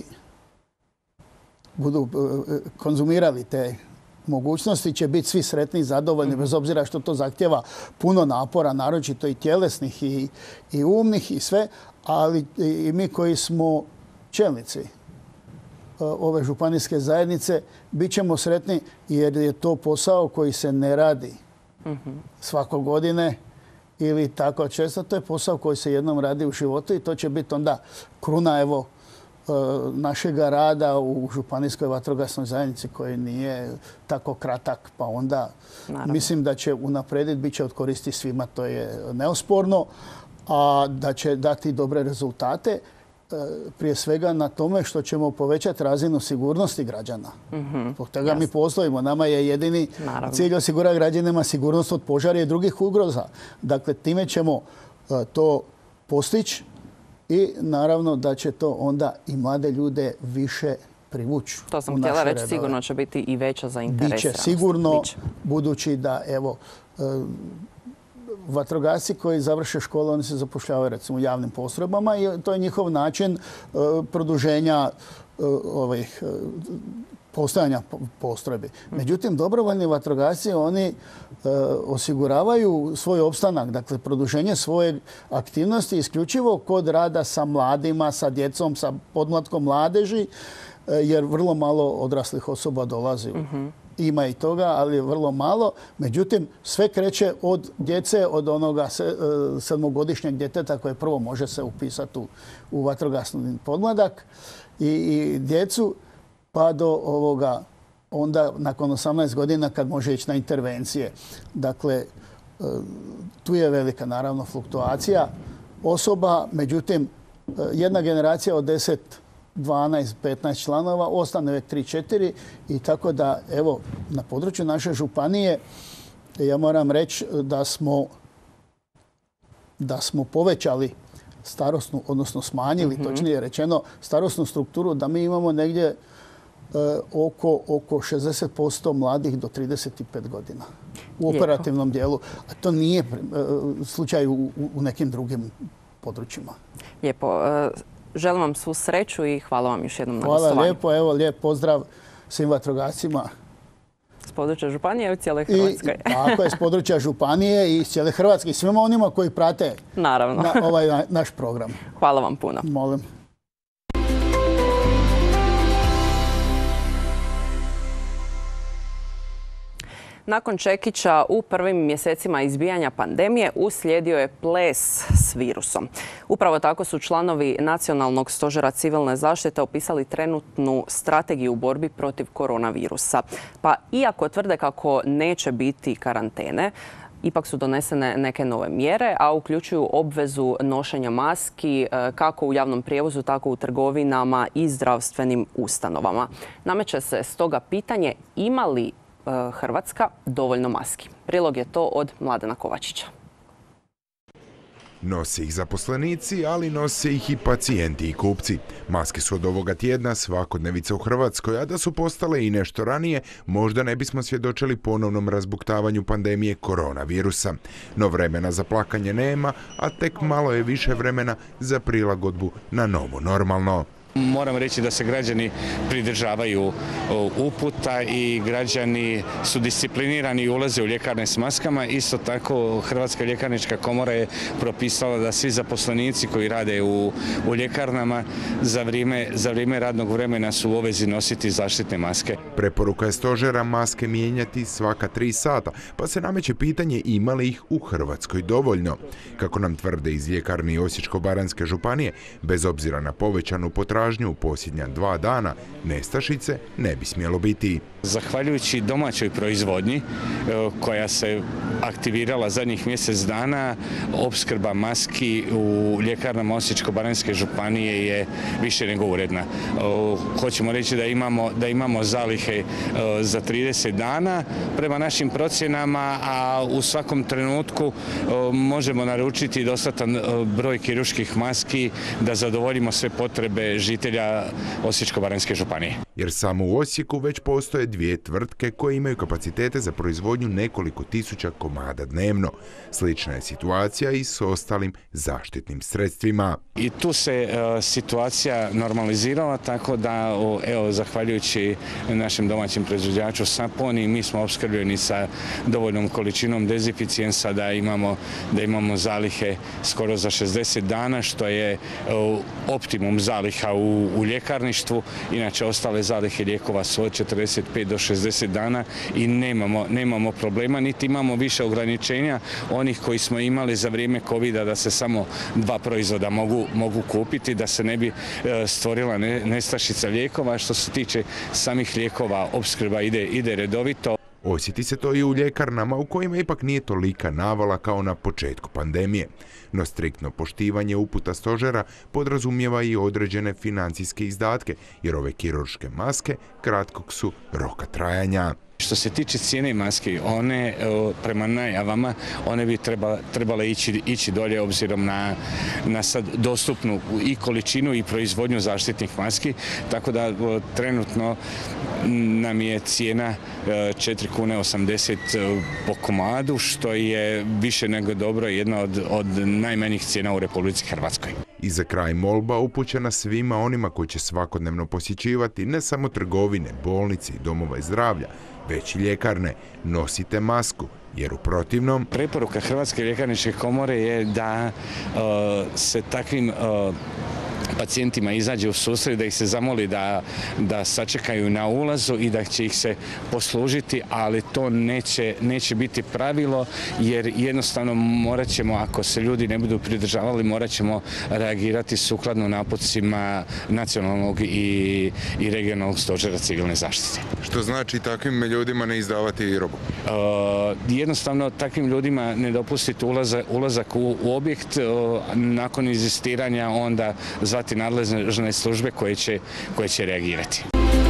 budu konzumirali te mogućnosti će biti svi sretni i zadovoljni, bez obzira što to zahtjeva puno napora, naročito i tjelesnih i umnih i sve, ali i mi koji smo čelnici ove županijske zajednice bit ćemo sretni jer je to posao koji se ne radi svako godine ili tako često. To je posao koji se jednom radi u životu i to će biti onda kruna evo našega rada u županijskoj vatrogasnoj zajednici koji nije tako kratak, pa onda mislim da će unaprediti, bit će od koristi svima, to je neosporno, a da će dati dobre rezultate prije svega na tome što ćemo povećati razinu sigurnosti građana. Zbog toga mi postojimo. Nama je jedini cilj osigurati građanima sigurnost od požara i drugih ugroza. Dakle, time ćemo to postići i naravno da će to onda i mlade ljude više privući. To sam htjela reći, sigurno će biti i veća zainteresiranost. Biće sigurno, budući da evo, vatrogasci koji završe školu, oni se zapošljavaju recimo u javnim postrojbama i to je njihov način produženja postojanja postrojbi. Međutim, dobrovoljni vatrogasci, oni osiguravaju svoj opstanak, dakle, produženje svoje aktivnosti isključivo kod rada sa mladima, sa djecom, sa podmlatkom mladeži, jer vrlo malo odraslih osoba dolazi. Ima i toga, ali vrlo malo. Međutim, sve kreće od djece, od onoga 7-godišnjeg djeteta koje prvo može se upisati u vatrogasni podmladak i djecu, pa do ovoga onda nakon 18 godina kad može ići na intervencije. Dakle, tu je velika naravno fluktuacija osoba, međutim, jedna generacija od 10, 12, 15 članova, ostane uvijek 3-4 i tako da, evo, na području naše županije ja moram reći da smo povećali starosnu, odnosno smanjili, točnije rečeno, starosnu strukturu, da mi imamo negdje oko 60% mladih do 35 godina u operativnom dijelu. A to nije slučaj u nekim drugim područjima. Lijepo. Želim vam svu sreću i hvala vam još jednom na gostovanju. Hvala lijepo. Evo, lijep pozdrav svim vatrogascima. S područja Županije i u cijeloj Hrvatskoj. Tako je, s područja Županije i iz cijele Hrvatske. I svima onima koji prate ovaj naš program. Hvala vam puno. Molim. Nakon čekića u prvim mjesecima izbijanja pandemije uslijedio je ples s virusom. Upravo tako su članovi Nacionalnog stožera civilne zaštite opisali trenutnu strategiju u borbi protiv koronavirusa. Pa iako tvrde kako neće biti karantene, ipak su donesene neke nove mjere, a uključuju obvezu nošenja maski kako u javnom prijevozu, tako u trgovinama i zdravstvenim ustanovama. Nameće se stoga pitanje ima li Hrvatska dovoljno maski. Prilog je to od Mladena Kovačića. Nose ih zaposlenici, ali nose ih i pacijenti i kupci. Maske su od ovoga tjedna svakodnevica u Hrvatskoj, a da su postale i nešto ranije, možda ne bismo svjedočili ponovnom razbuktavanju pandemije koronavirusa. No vremena za plakanje nema, a tek malo je više vremena za prilagodbu na novo normalno. Moram reći da se građani pridržavaju uputa i građani su disciplinirani i ulaze u ljekarne s maskama. Isto tako Hrvatska ljekarnička komora je propisala da svi zaposlenici koji rade u ljekarnama za vrijeme radnog vremena su u obvezi nositi zaštitne maske. Preporuka je stožera maske mijenjati svaka 3 sata, pa se nameće pitanje ima li ih u Hrvatskoj dovoljno. Kako nam tvrde iz ljekarni Osječko-baranjske županije, bez obzira na povećanu potražnju u posljednja 2 dana, nestašice ne bi smjelo biti. Zahvaljujući domaćoj proizvodnji koja se aktivirala zadnjih mjesec dana, opskrba maski u ljekarnama Osječko-baranjske županije je više nego uredna. Hoćemo reći da imamo zalihe za 30 dana prema našim procjenama, a u svakom trenutku možemo naručiti dostatan broj kirurških maski da zadovoljimo sve potrebe žitelja Osječko-baranjske županije. Jer samo u Osijeku već postoje 2 tvrtke koje imaju kapacitete za proizvodnju nekoliko tisuća komada dnevno. Slična je situacija i s ostalim zaštitnim sredstvima. I tu se situacija normalizirala, tako da, evo, zahvaljujući našem domaćem proizvođaču Saponi, mi smo opskrbljeni sa dovoljnom količinom dezinficijensa da imamo zalihe skoro za 60 dana, što je optimum zaliha u ljekarništvu. Inače, ostale zalihe lijekova su od 45 do 60 dana i nemamo problema, niti imamo više ograničenja onih koji smo imali za vrijeme COVID-a da se samo 2 proizvoda mogu kupiti, da se ne bi stvorila nestašica lijekova. Što se tiče samih lijekova, opskrba ide redovito. Osjeti se to i u ljekarnama u kojima ipak nije tolika navala kao na početku pandemije. No striktno poštivanje uputa stožera podrazumijeva i određene financijske izdatke, jer ove kirurške maske kratkog su roka trajanja. Što se tiče cijene maske, one prema najavama, one bi trebale ići dolje obzirom na sad dostupnu i količinu i proizvodnju zaštitnih maski, tako da trenutno nam je cijena 4,80 kune po komadu, što je više nego dobro, jedna od najmanjih cijena u Republici Hrvatskoj. I za kraj molba upućena svima onima koji će svakodnevno posjećivati ne samo trgovine, bolnice i domove zdravlja, već i ljekarne. Nosite masku, jer u protivnom... Preporuka Hrvatske ljekarničke komore je da se takvim pacijentima izađe u susret, da ih se zamoli da sačekaju na ulazu i da će ih se poslužiti, ali to neće biti pravilo, jer jednostavno morat ćemo, ako se ljudi ne budu pridržavali, morat ćemo reagirati sukladno naputcima nacionalnog i regionalnog stožera civilne zaštite. Što znači takvim ljudima ne izdavati robu? Jednostavno takvim ljudima ne dopustiti ulazak u objekt, nakon inzistiranja onda zvati nadležne službe koje će reagirati.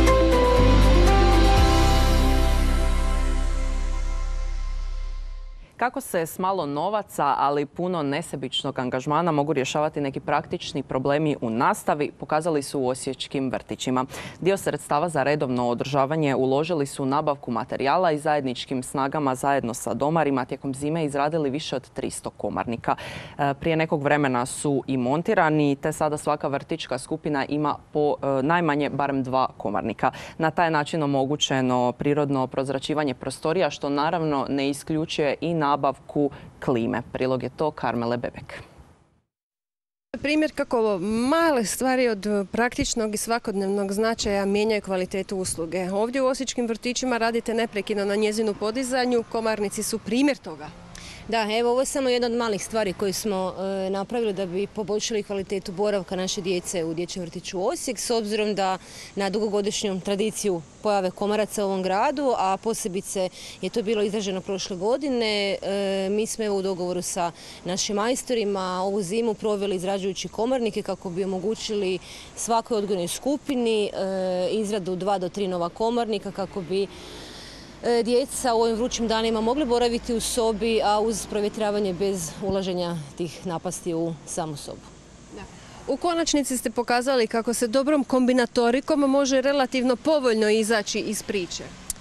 Kako se s malo novaca, ali puno nesebičnog angažmana mogu rješavati neki praktični problemi u nastavi, pokazali su u osječkim vrtićima. Dio sredstava za redovno održavanje uložili su u nabavku materijala i zajedničkim snagama zajedno sa domarima tijekom zime izradili više od 300 komarnika. Prije nekog vremena su i montirani, te sada svaka vrtićka skupina ima po najmanje barem 2 komarnika. Na taj način omogućeno prirodno prozračivanje prostorija, što naravno ne isključuje i nabavku klime. Prilog je to Karmele Bebek. Primjer kako male stvari od praktičnog i svakodnevnog značaja mijenjaju kvalitetu usluge. Ovdje u osječkim vrtićima radite neprekidno na njezinu podizanju. Komarnici su primjer toga. Da, evo ovo je samo jedna od malih stvari koje smo napravili da bi poboljšali kvalitetu boravka naše djece u dječjem vrtiću Osijek, s obzirom da na dugogodišnju tradiciju pojave komaraca u ovom gradu, a posebice je to bilo izraženo prošle godine. Mi smo u dogovoru sa našim majstorima ovu zimu proveli izrađujući komarnike kako bi omogućili svakoj odgojnoj skupini izradu 2 do 3 nova komarnika kako bi djeca u ovim vrućim danima mogli boraviti u sobi, a uz provjetravanje bez ulaženja tih napasti u samu sobu. U konačnici ste pokazali kako se dobrom kombinatorikom može relativno povoljno izaći iz priče.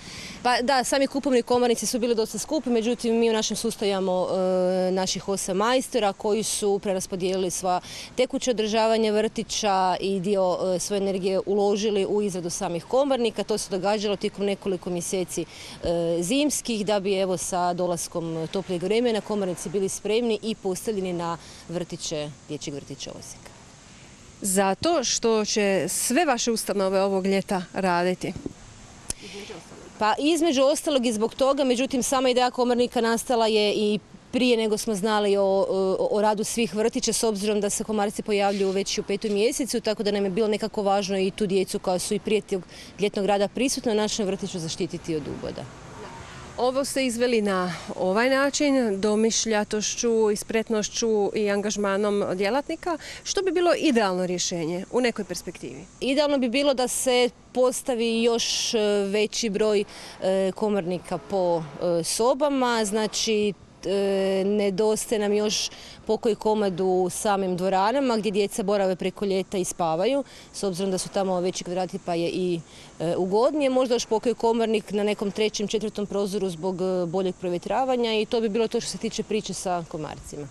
Pa da, sami kupovni komarnici su bili dosta skupi, međutim mi u našem sustavu imamo naših 8 majstora koji su preraspodijelili sva tekuće održavanje vrtića i dio svoje energije uložili u izradu samih komarnika. To se događalo tijekom nekoliko mjeseci zimskih, da bi evo sa dolaskom toplijeg vremena komarnici bili spremni i postavljeni na vrtiće dječjeg vrtića Osijeka. Zato što će sve vaše ustanove ovog ljeta raditi? Pa između ostalog i zbog toga, međutim sama ideja komarnika nastala je i prije nego smo znali o radu svih vrtića, s obzirom da se komarci pojavljuju već u 5. mjesecu, tako da nam je bilo nekako važno i tu djecu koja su i prije tog ljetnog rada prisutna u našem vrtiću zaštititi od uboda. Ovo ste izveli na ovaj način, domišljatošću i spretnošću i angažmanom djelatnika. Što bi bilo idealno rješenje u nekoj perspektivi? Idealno bi bilo da se postavi još veći broj komarnika po sobama, znači nedostaje nam još pokoji komad u samim dvoranama gdje djeca borave preko ljeta i spavaju, s obzirom da su tamo veći kvadrati pa je i ugodnije. Možda još pokoji komarnik na nekom 3., 4. prozoru zbog boljeg provjetravanja i to bi bilo to što se tiče priče sa komarcima.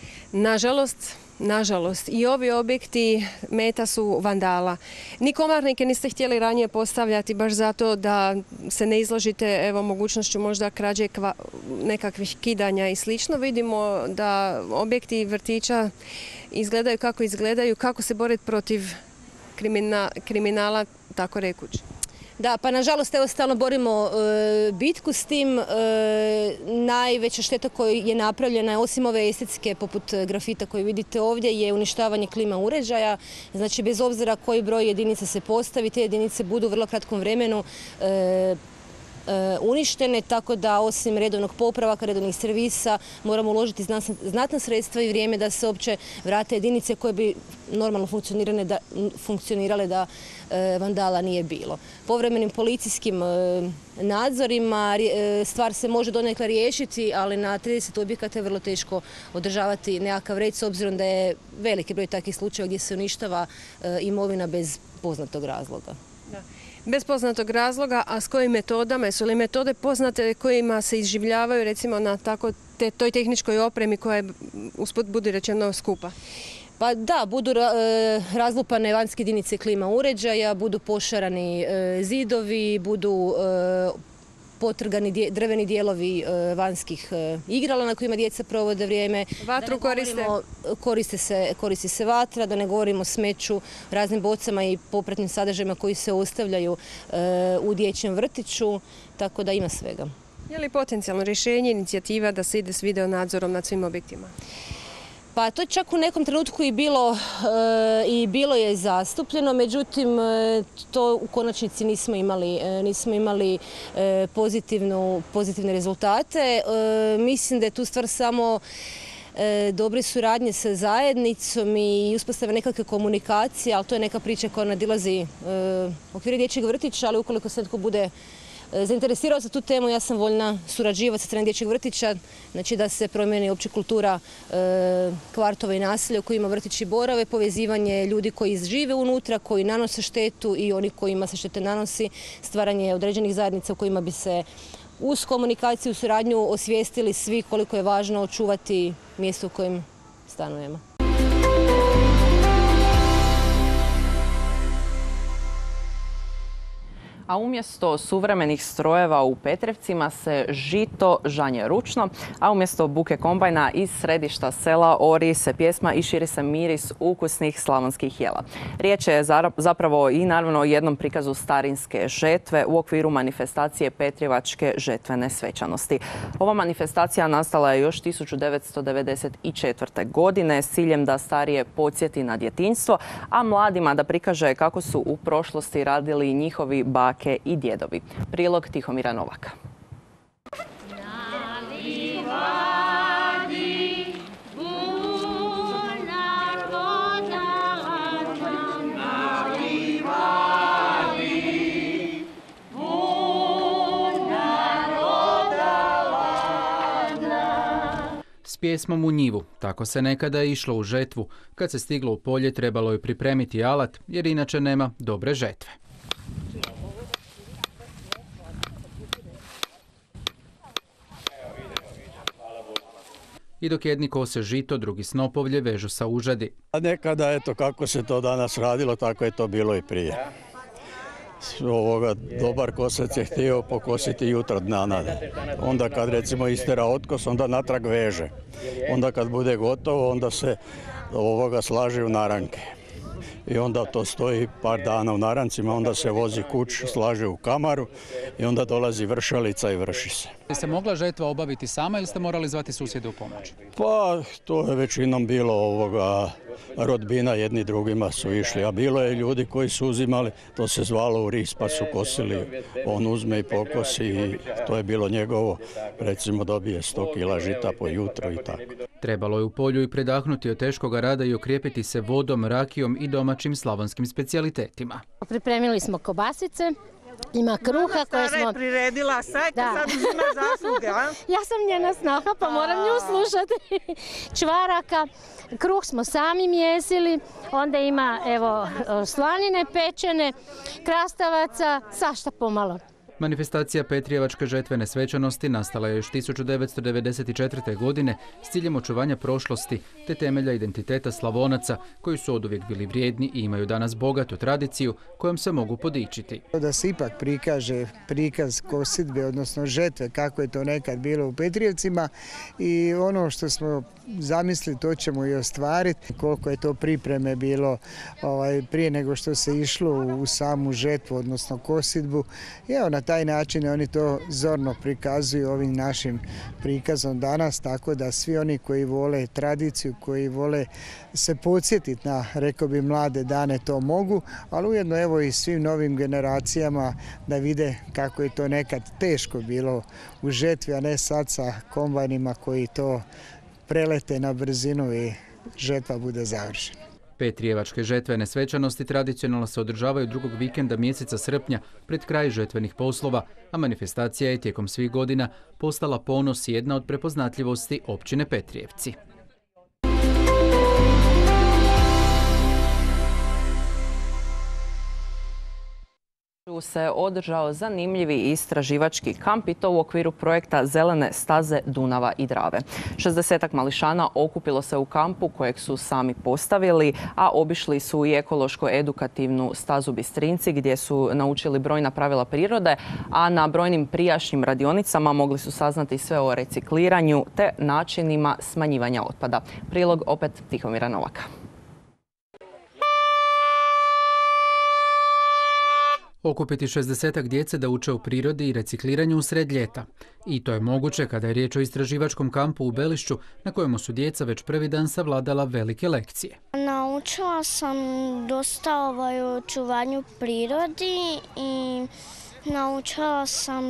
Nažalost, i ovi objekti meta su vandala. Ni komarnike niste htjeli ranije postavljati baš zato da se ne izložite evo, mogućnošću možda krađe nekakvih kidanja i slično. Vidimo da objekti vrtića izgledaju, kako se boriti protiv kriminala, tako rekući. Da, pa nažalost evo stalno borimo bitku s tim. Najveća šteta koja je napravljena, osim ove estetske poput grafita koje vidite ovdje, je uništavanje klima uređaja. Znači bez obzira koji broj jedinica se postavi, te jedinice budu u vrlo kratkom vremenu uništene, tako da osim redovnog popravaka, redovnih servisa moramo uložiti znatna sredstva i vrijeme da se uopće vrate jedinice koje bi normalno funkcionirale da vandala nije bilo. Povremenim policijskim nadzorima stvar se može donekle riješiti, ali na 30 objekata je vrlo teško održavati nekakav red s obzirom da je veliki broj takvih slučajeva gdje se uništava imovina bez poznatog razloga. Da. Bez poznatog razloga, a s kojim metodama? Jesu li metode poznate kojima se izživljavaju recimo na toj tehničkoj opremi koja je usput budi rečeno skupa? Pa da, budu razlupane vanjske jedinice klima uređaja, budu pošarani zidovi, budu potrgani drveni dijelovi vanjskih igrala na kojima djeca provode vrijeme. Vatru koristi se vatra, da ne govorimo o smeću, raznim bocama i popratnim sadržajima koji se ostavljaju u dječjem vrtiću, tako da ima svega. Je li potencijalno rješenje, inicijativa da se ide s video nadzorom nad svim objektima? Pa to je čak u nekom trenutku i bilo je zastupljeno, međutim to u konačnici nismo imali pozitivne rezultate. Mislim da je tu stvar samo dobre suradnje sa zajednicom i uspostave nekakve komunikacije, ali to je neka priča koja nadilazi okvire dječjeg vrtića, ali ukoliko se netko bude zainteresirao za tu temu, ja sam voljna surađivati sa strane dječjeg vrtića, znači da se promijeni opća kultura kvartova i naselja u kojima vrtići borave, povezivanje ljudi koji žive unutra, koji nanose štetu i oni kojima se štete nanosi, stvaranje određenih zajednica u kojima bi se uz komunikaciju i suradnju osvijestili svi koliko je važno očuvati mjesto u kojem stanujemo. A umjesto suvremenih strojeva u Petrevcima se žito žanje ručno, a umjesto buke kombajna iz središta sela ori se pjesma i širi se miris ukusnih slavonskih jela. Riječ je zapravo i naravno o jednom prikazu starinske žetve u okviru manifestacije Petrjevačke žetvene svečanosti. Ova manifestacija nastala je još 1994. godine s ciljem da starije podsjeti na djetinjstvo, a mladima da prikaže kako su u prošlosti radili njihovi bake i djedovi. Prilog Tihomira Novaka. S pjesmom u njivu, tako se nekada išlo u žetvu. Kad se stiglo u polje trebalo je pripremiti alat jer inače nema dobre žetve. i dok jedni kose žito, drugi snopovlje vežu sa užadi. A nekada, eto, kako se to danas radilo, tako je to bilo i prije. Dobar kosac je htio pokositi jutro dna nade. Onda kad recimo istera otkos, onda natrag veže. Onda kad bude gotovo, onda se slaže u naranke. I onda to stoji par dana u narancima, onda se vozi kuć, slaže u kamaru i onda dolazi vršalica i vrši se. Jeste mogla žetva obaviti sama ili ste morali zvati susjede u pomoć? Pa to je većinom bilo rodbina, jedni drugima su išli, a bilo je ljudi koji su uzimali, to se zvalo u ris pa su kosili, on uzme i pokosi i to je bilo njegovo, recimo dobije 100 kila žita po jutru i tako. Trebalo je u polju i predahnuti od teškoga rada i okrijepiti se vodom, rakijom i domaćim slavonskim specijalitetima. Pripremili smo kobasice, ima kruha koje smo... priredila sajka, sad uzima zasluge, a? Ja sam njena snaha pa moram nju slušati. Čvaraka, kruh smo sami mjesili, onda ima slanine pečene, krastavaca, svašta pomalo. Manifestacija Petrijevačke žetvene svečanosti nastala je još 1994. godine s ciljem očuvanja prošlosti te temelja identiteta Slavonaca koji su oduvijek bili vrijedni i imaju danas bogatu tradiciju kojom se mogu podičiti. Da se ipak prikaže prikaz kosidbe, odnosno žetve, kako je to nekad bilo u Petrijevcima i ono što smo zamislili to ćemo i ostvariti. Koliko je to pripreme bilo prije nego što se išlo u samu žetvu, odnosno kosidbu. I evo, na taj način oni to zorno prikazuju ovim našim prikazom danas, tako da svi oni koji vole tradiciju, koji vole se podsjetiti na, rekao bi, mlade dane to mogu, ali ujedno evo i svim novim generacijama da vide kako je to nekad teško bilo u žetvi, a ne sad sa kombajnima koji to prelete na brzinu i žetva bude završena. Petrijevačke žetvene svečanosti tradicionalno se održavaju drugog vikenda mjeseca srpnja pred kraj žetvenih poslova, a manifestacija je tijekom svih godina postala ponos i jedna od prepoznatljivosti općine Petrijevci. Se održao zanimljivi istraživački kamp i to u okviru projekta Zelene staze Dunava i Drave. 60-ak mališana okupilo se u kampu kojeg su sami postavili, a obišli su i ekološko-edukativnu stazu Bistrinci gdje su naučili brojna pravila prirode, a na brojnim prijašnjim radionicama mogli su saznati sve o recikliranju te načinima smanjivanja otpada. Prilog opet Tihomira Novaka. Okupiti 60-ak djece da uče o prirodi i recikliranju usred ljeta. I to je moguće kada je riječ o istraživačkom kampu u Belišću na kojemu su djeca već prvi dan savladala velike lekcije. Naučila sam dosta o očuvanju prirodi i naučila sam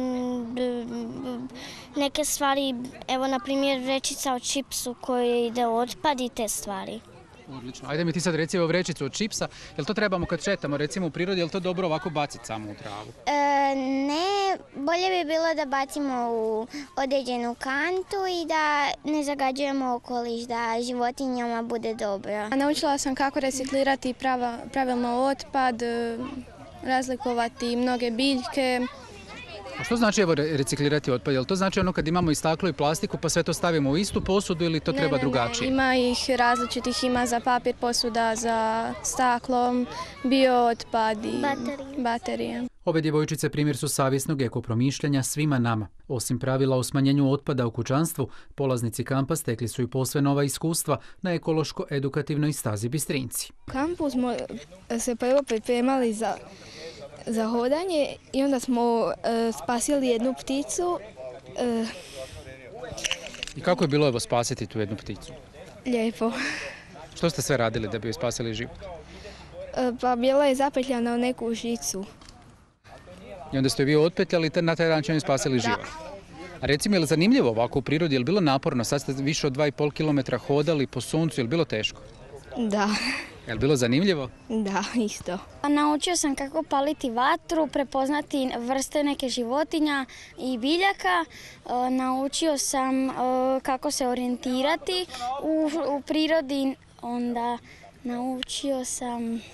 neke stvari, evo na primjer vrećica od čipsu koje ide u otpad i te stvari. Odlično. Ajde mi ti sad reci o vrećicu od čipsa. Jel to trebamo kad šetamo recimo u prirodi, jel to dobro ovako baciti samo u travu? Ne, bolje bi bilo da bacimo u određenu kantu i da ne zagađujemo okoliš, da životinjama bude dobro. Naučila sam kako reciklirati pravilno otpad, razlikovati mnoge biljke. A što znači reciklirati otpad? Jel to znači ono kad imamo i staklo i plastiku pa sve to stavimo u istu posudu ili to treba drugačije? Ima ih različitih, ima za papir posuda, za staklo, biootpad i baterije. Ove djevojčice primjer su savjesnog ekopromišljanja svima nama. Osim pravila o smanjenju otpada u kućanstvu, polaznici kampa stekli su i posve nova iskustva na ekološko-edukativnoj stazi Bistrinci. U kampu smo se prvo pripremali za hodanje i onda smo spasili jednu pticu. I kako je bilo spasiti tu jednu pticu? Lijepo. Što ste sve radili da bi joj spasili život? Pa bila je zapetljana u neku žicu. I onda ste vi otpetljali i na taj način joj spasili život? A recimo, je li zanimljivo ovako u prirodi, je li bilo naporno? Sad ste više od 2,5 kilometra hodali po suncu, je li bilo teško? Da. Je li bilo zanimljivo? Da, isto. Naučio sam kako paliti vatru, prepoznati vrste neke životinja i biljaka. Naučio sam kako se orijentirati u prirodi. Onda naučio sam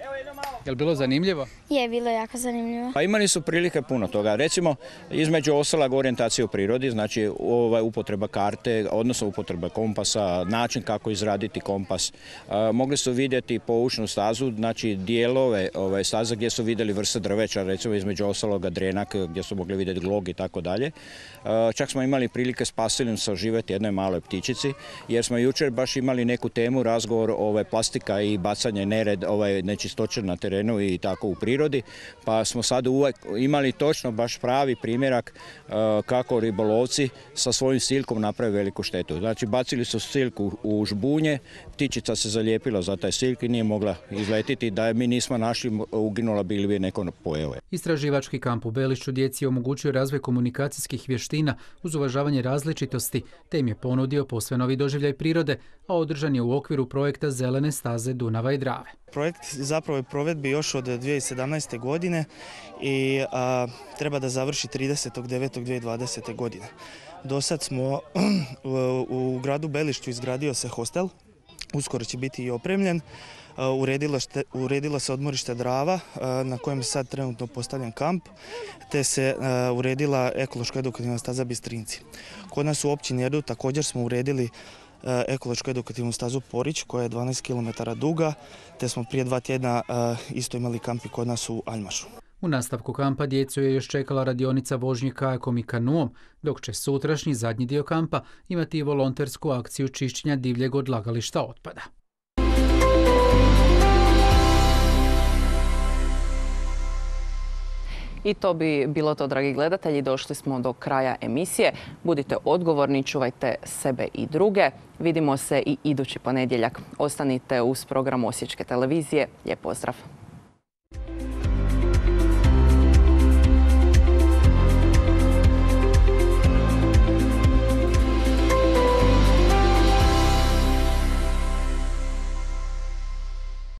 Je li bilo zanimljivo? Je bilo jako zanimljivo. Pa imali su prilike puno toga. Recimo, između ostalog orijentacije u prirodi, znači upotreba karte, odnosno upotreba kompasa, način kako izraditi kompas. Mogli su vidjeti poučnu stazu, znači dijelove staze gdje su vidjeli vrste drveća, recimo između ostaloga drenak gdje su mogli vidjeti glog i tako dalje. Čak smo imali prilike s pasiljem saživjeti jednoj maloj ptičici, jer smo jučer baš imali neku temu, razgovor plastika i bacanje nered, nečistoće na terenu i tako u prirodi, pa smo sad uvijek imali točno baš pravi primjerak kako ribolovci sa svojim silkom naprave veliku štetu. Znači bacili su silku u žbunje, ptičica se zalijepila za taj silk i nije mogla izletiti, da je mi nismo našli, uginula bi ili bi neko pojeo. Istraživački kamp u Belišću djeci omogućuje razvoj komunikacijskih vještina uz uvažavanje različitosti, te im je ponudio posve novi doživljaj prirode, a održan je u okviru projekta Zelene staze Dunava i Drave. Projekt zapravo je provedbi još od 2017. godine i treba da završi 30.9.2020. godine. Do sad smo u gradu Belišću izgradio se hostel, uskoro će biti i opremljen. Uredilo se odmorište Drava na kojem je sad trenutno postavljen kamp, te se uredila ekološko-edukativna staza Bistrinci. Kod nas u općini Erdut također smo uredili ekološko-edukativnu stazu Porić koja je 12 km duga, te smo prije 2 tjedna isto imali kamp i kod nas u Aljmašu. U nastavku kampa djecu je još čekala radionica vožnje kajakom i kanuom, dok će sutrašnji zadnji dio kampa imati i volontersku akciju čišćenja divljeg odlagališta otpada. I to bi bilo to, dragi gledatelji. Došli smo do kraja emisije. Budite odgovorni, čuvajte sebe i druge. Vidimo se i idući ponedjeljak. Ostanite uz program Osječke televizije. Lijep pozdrav!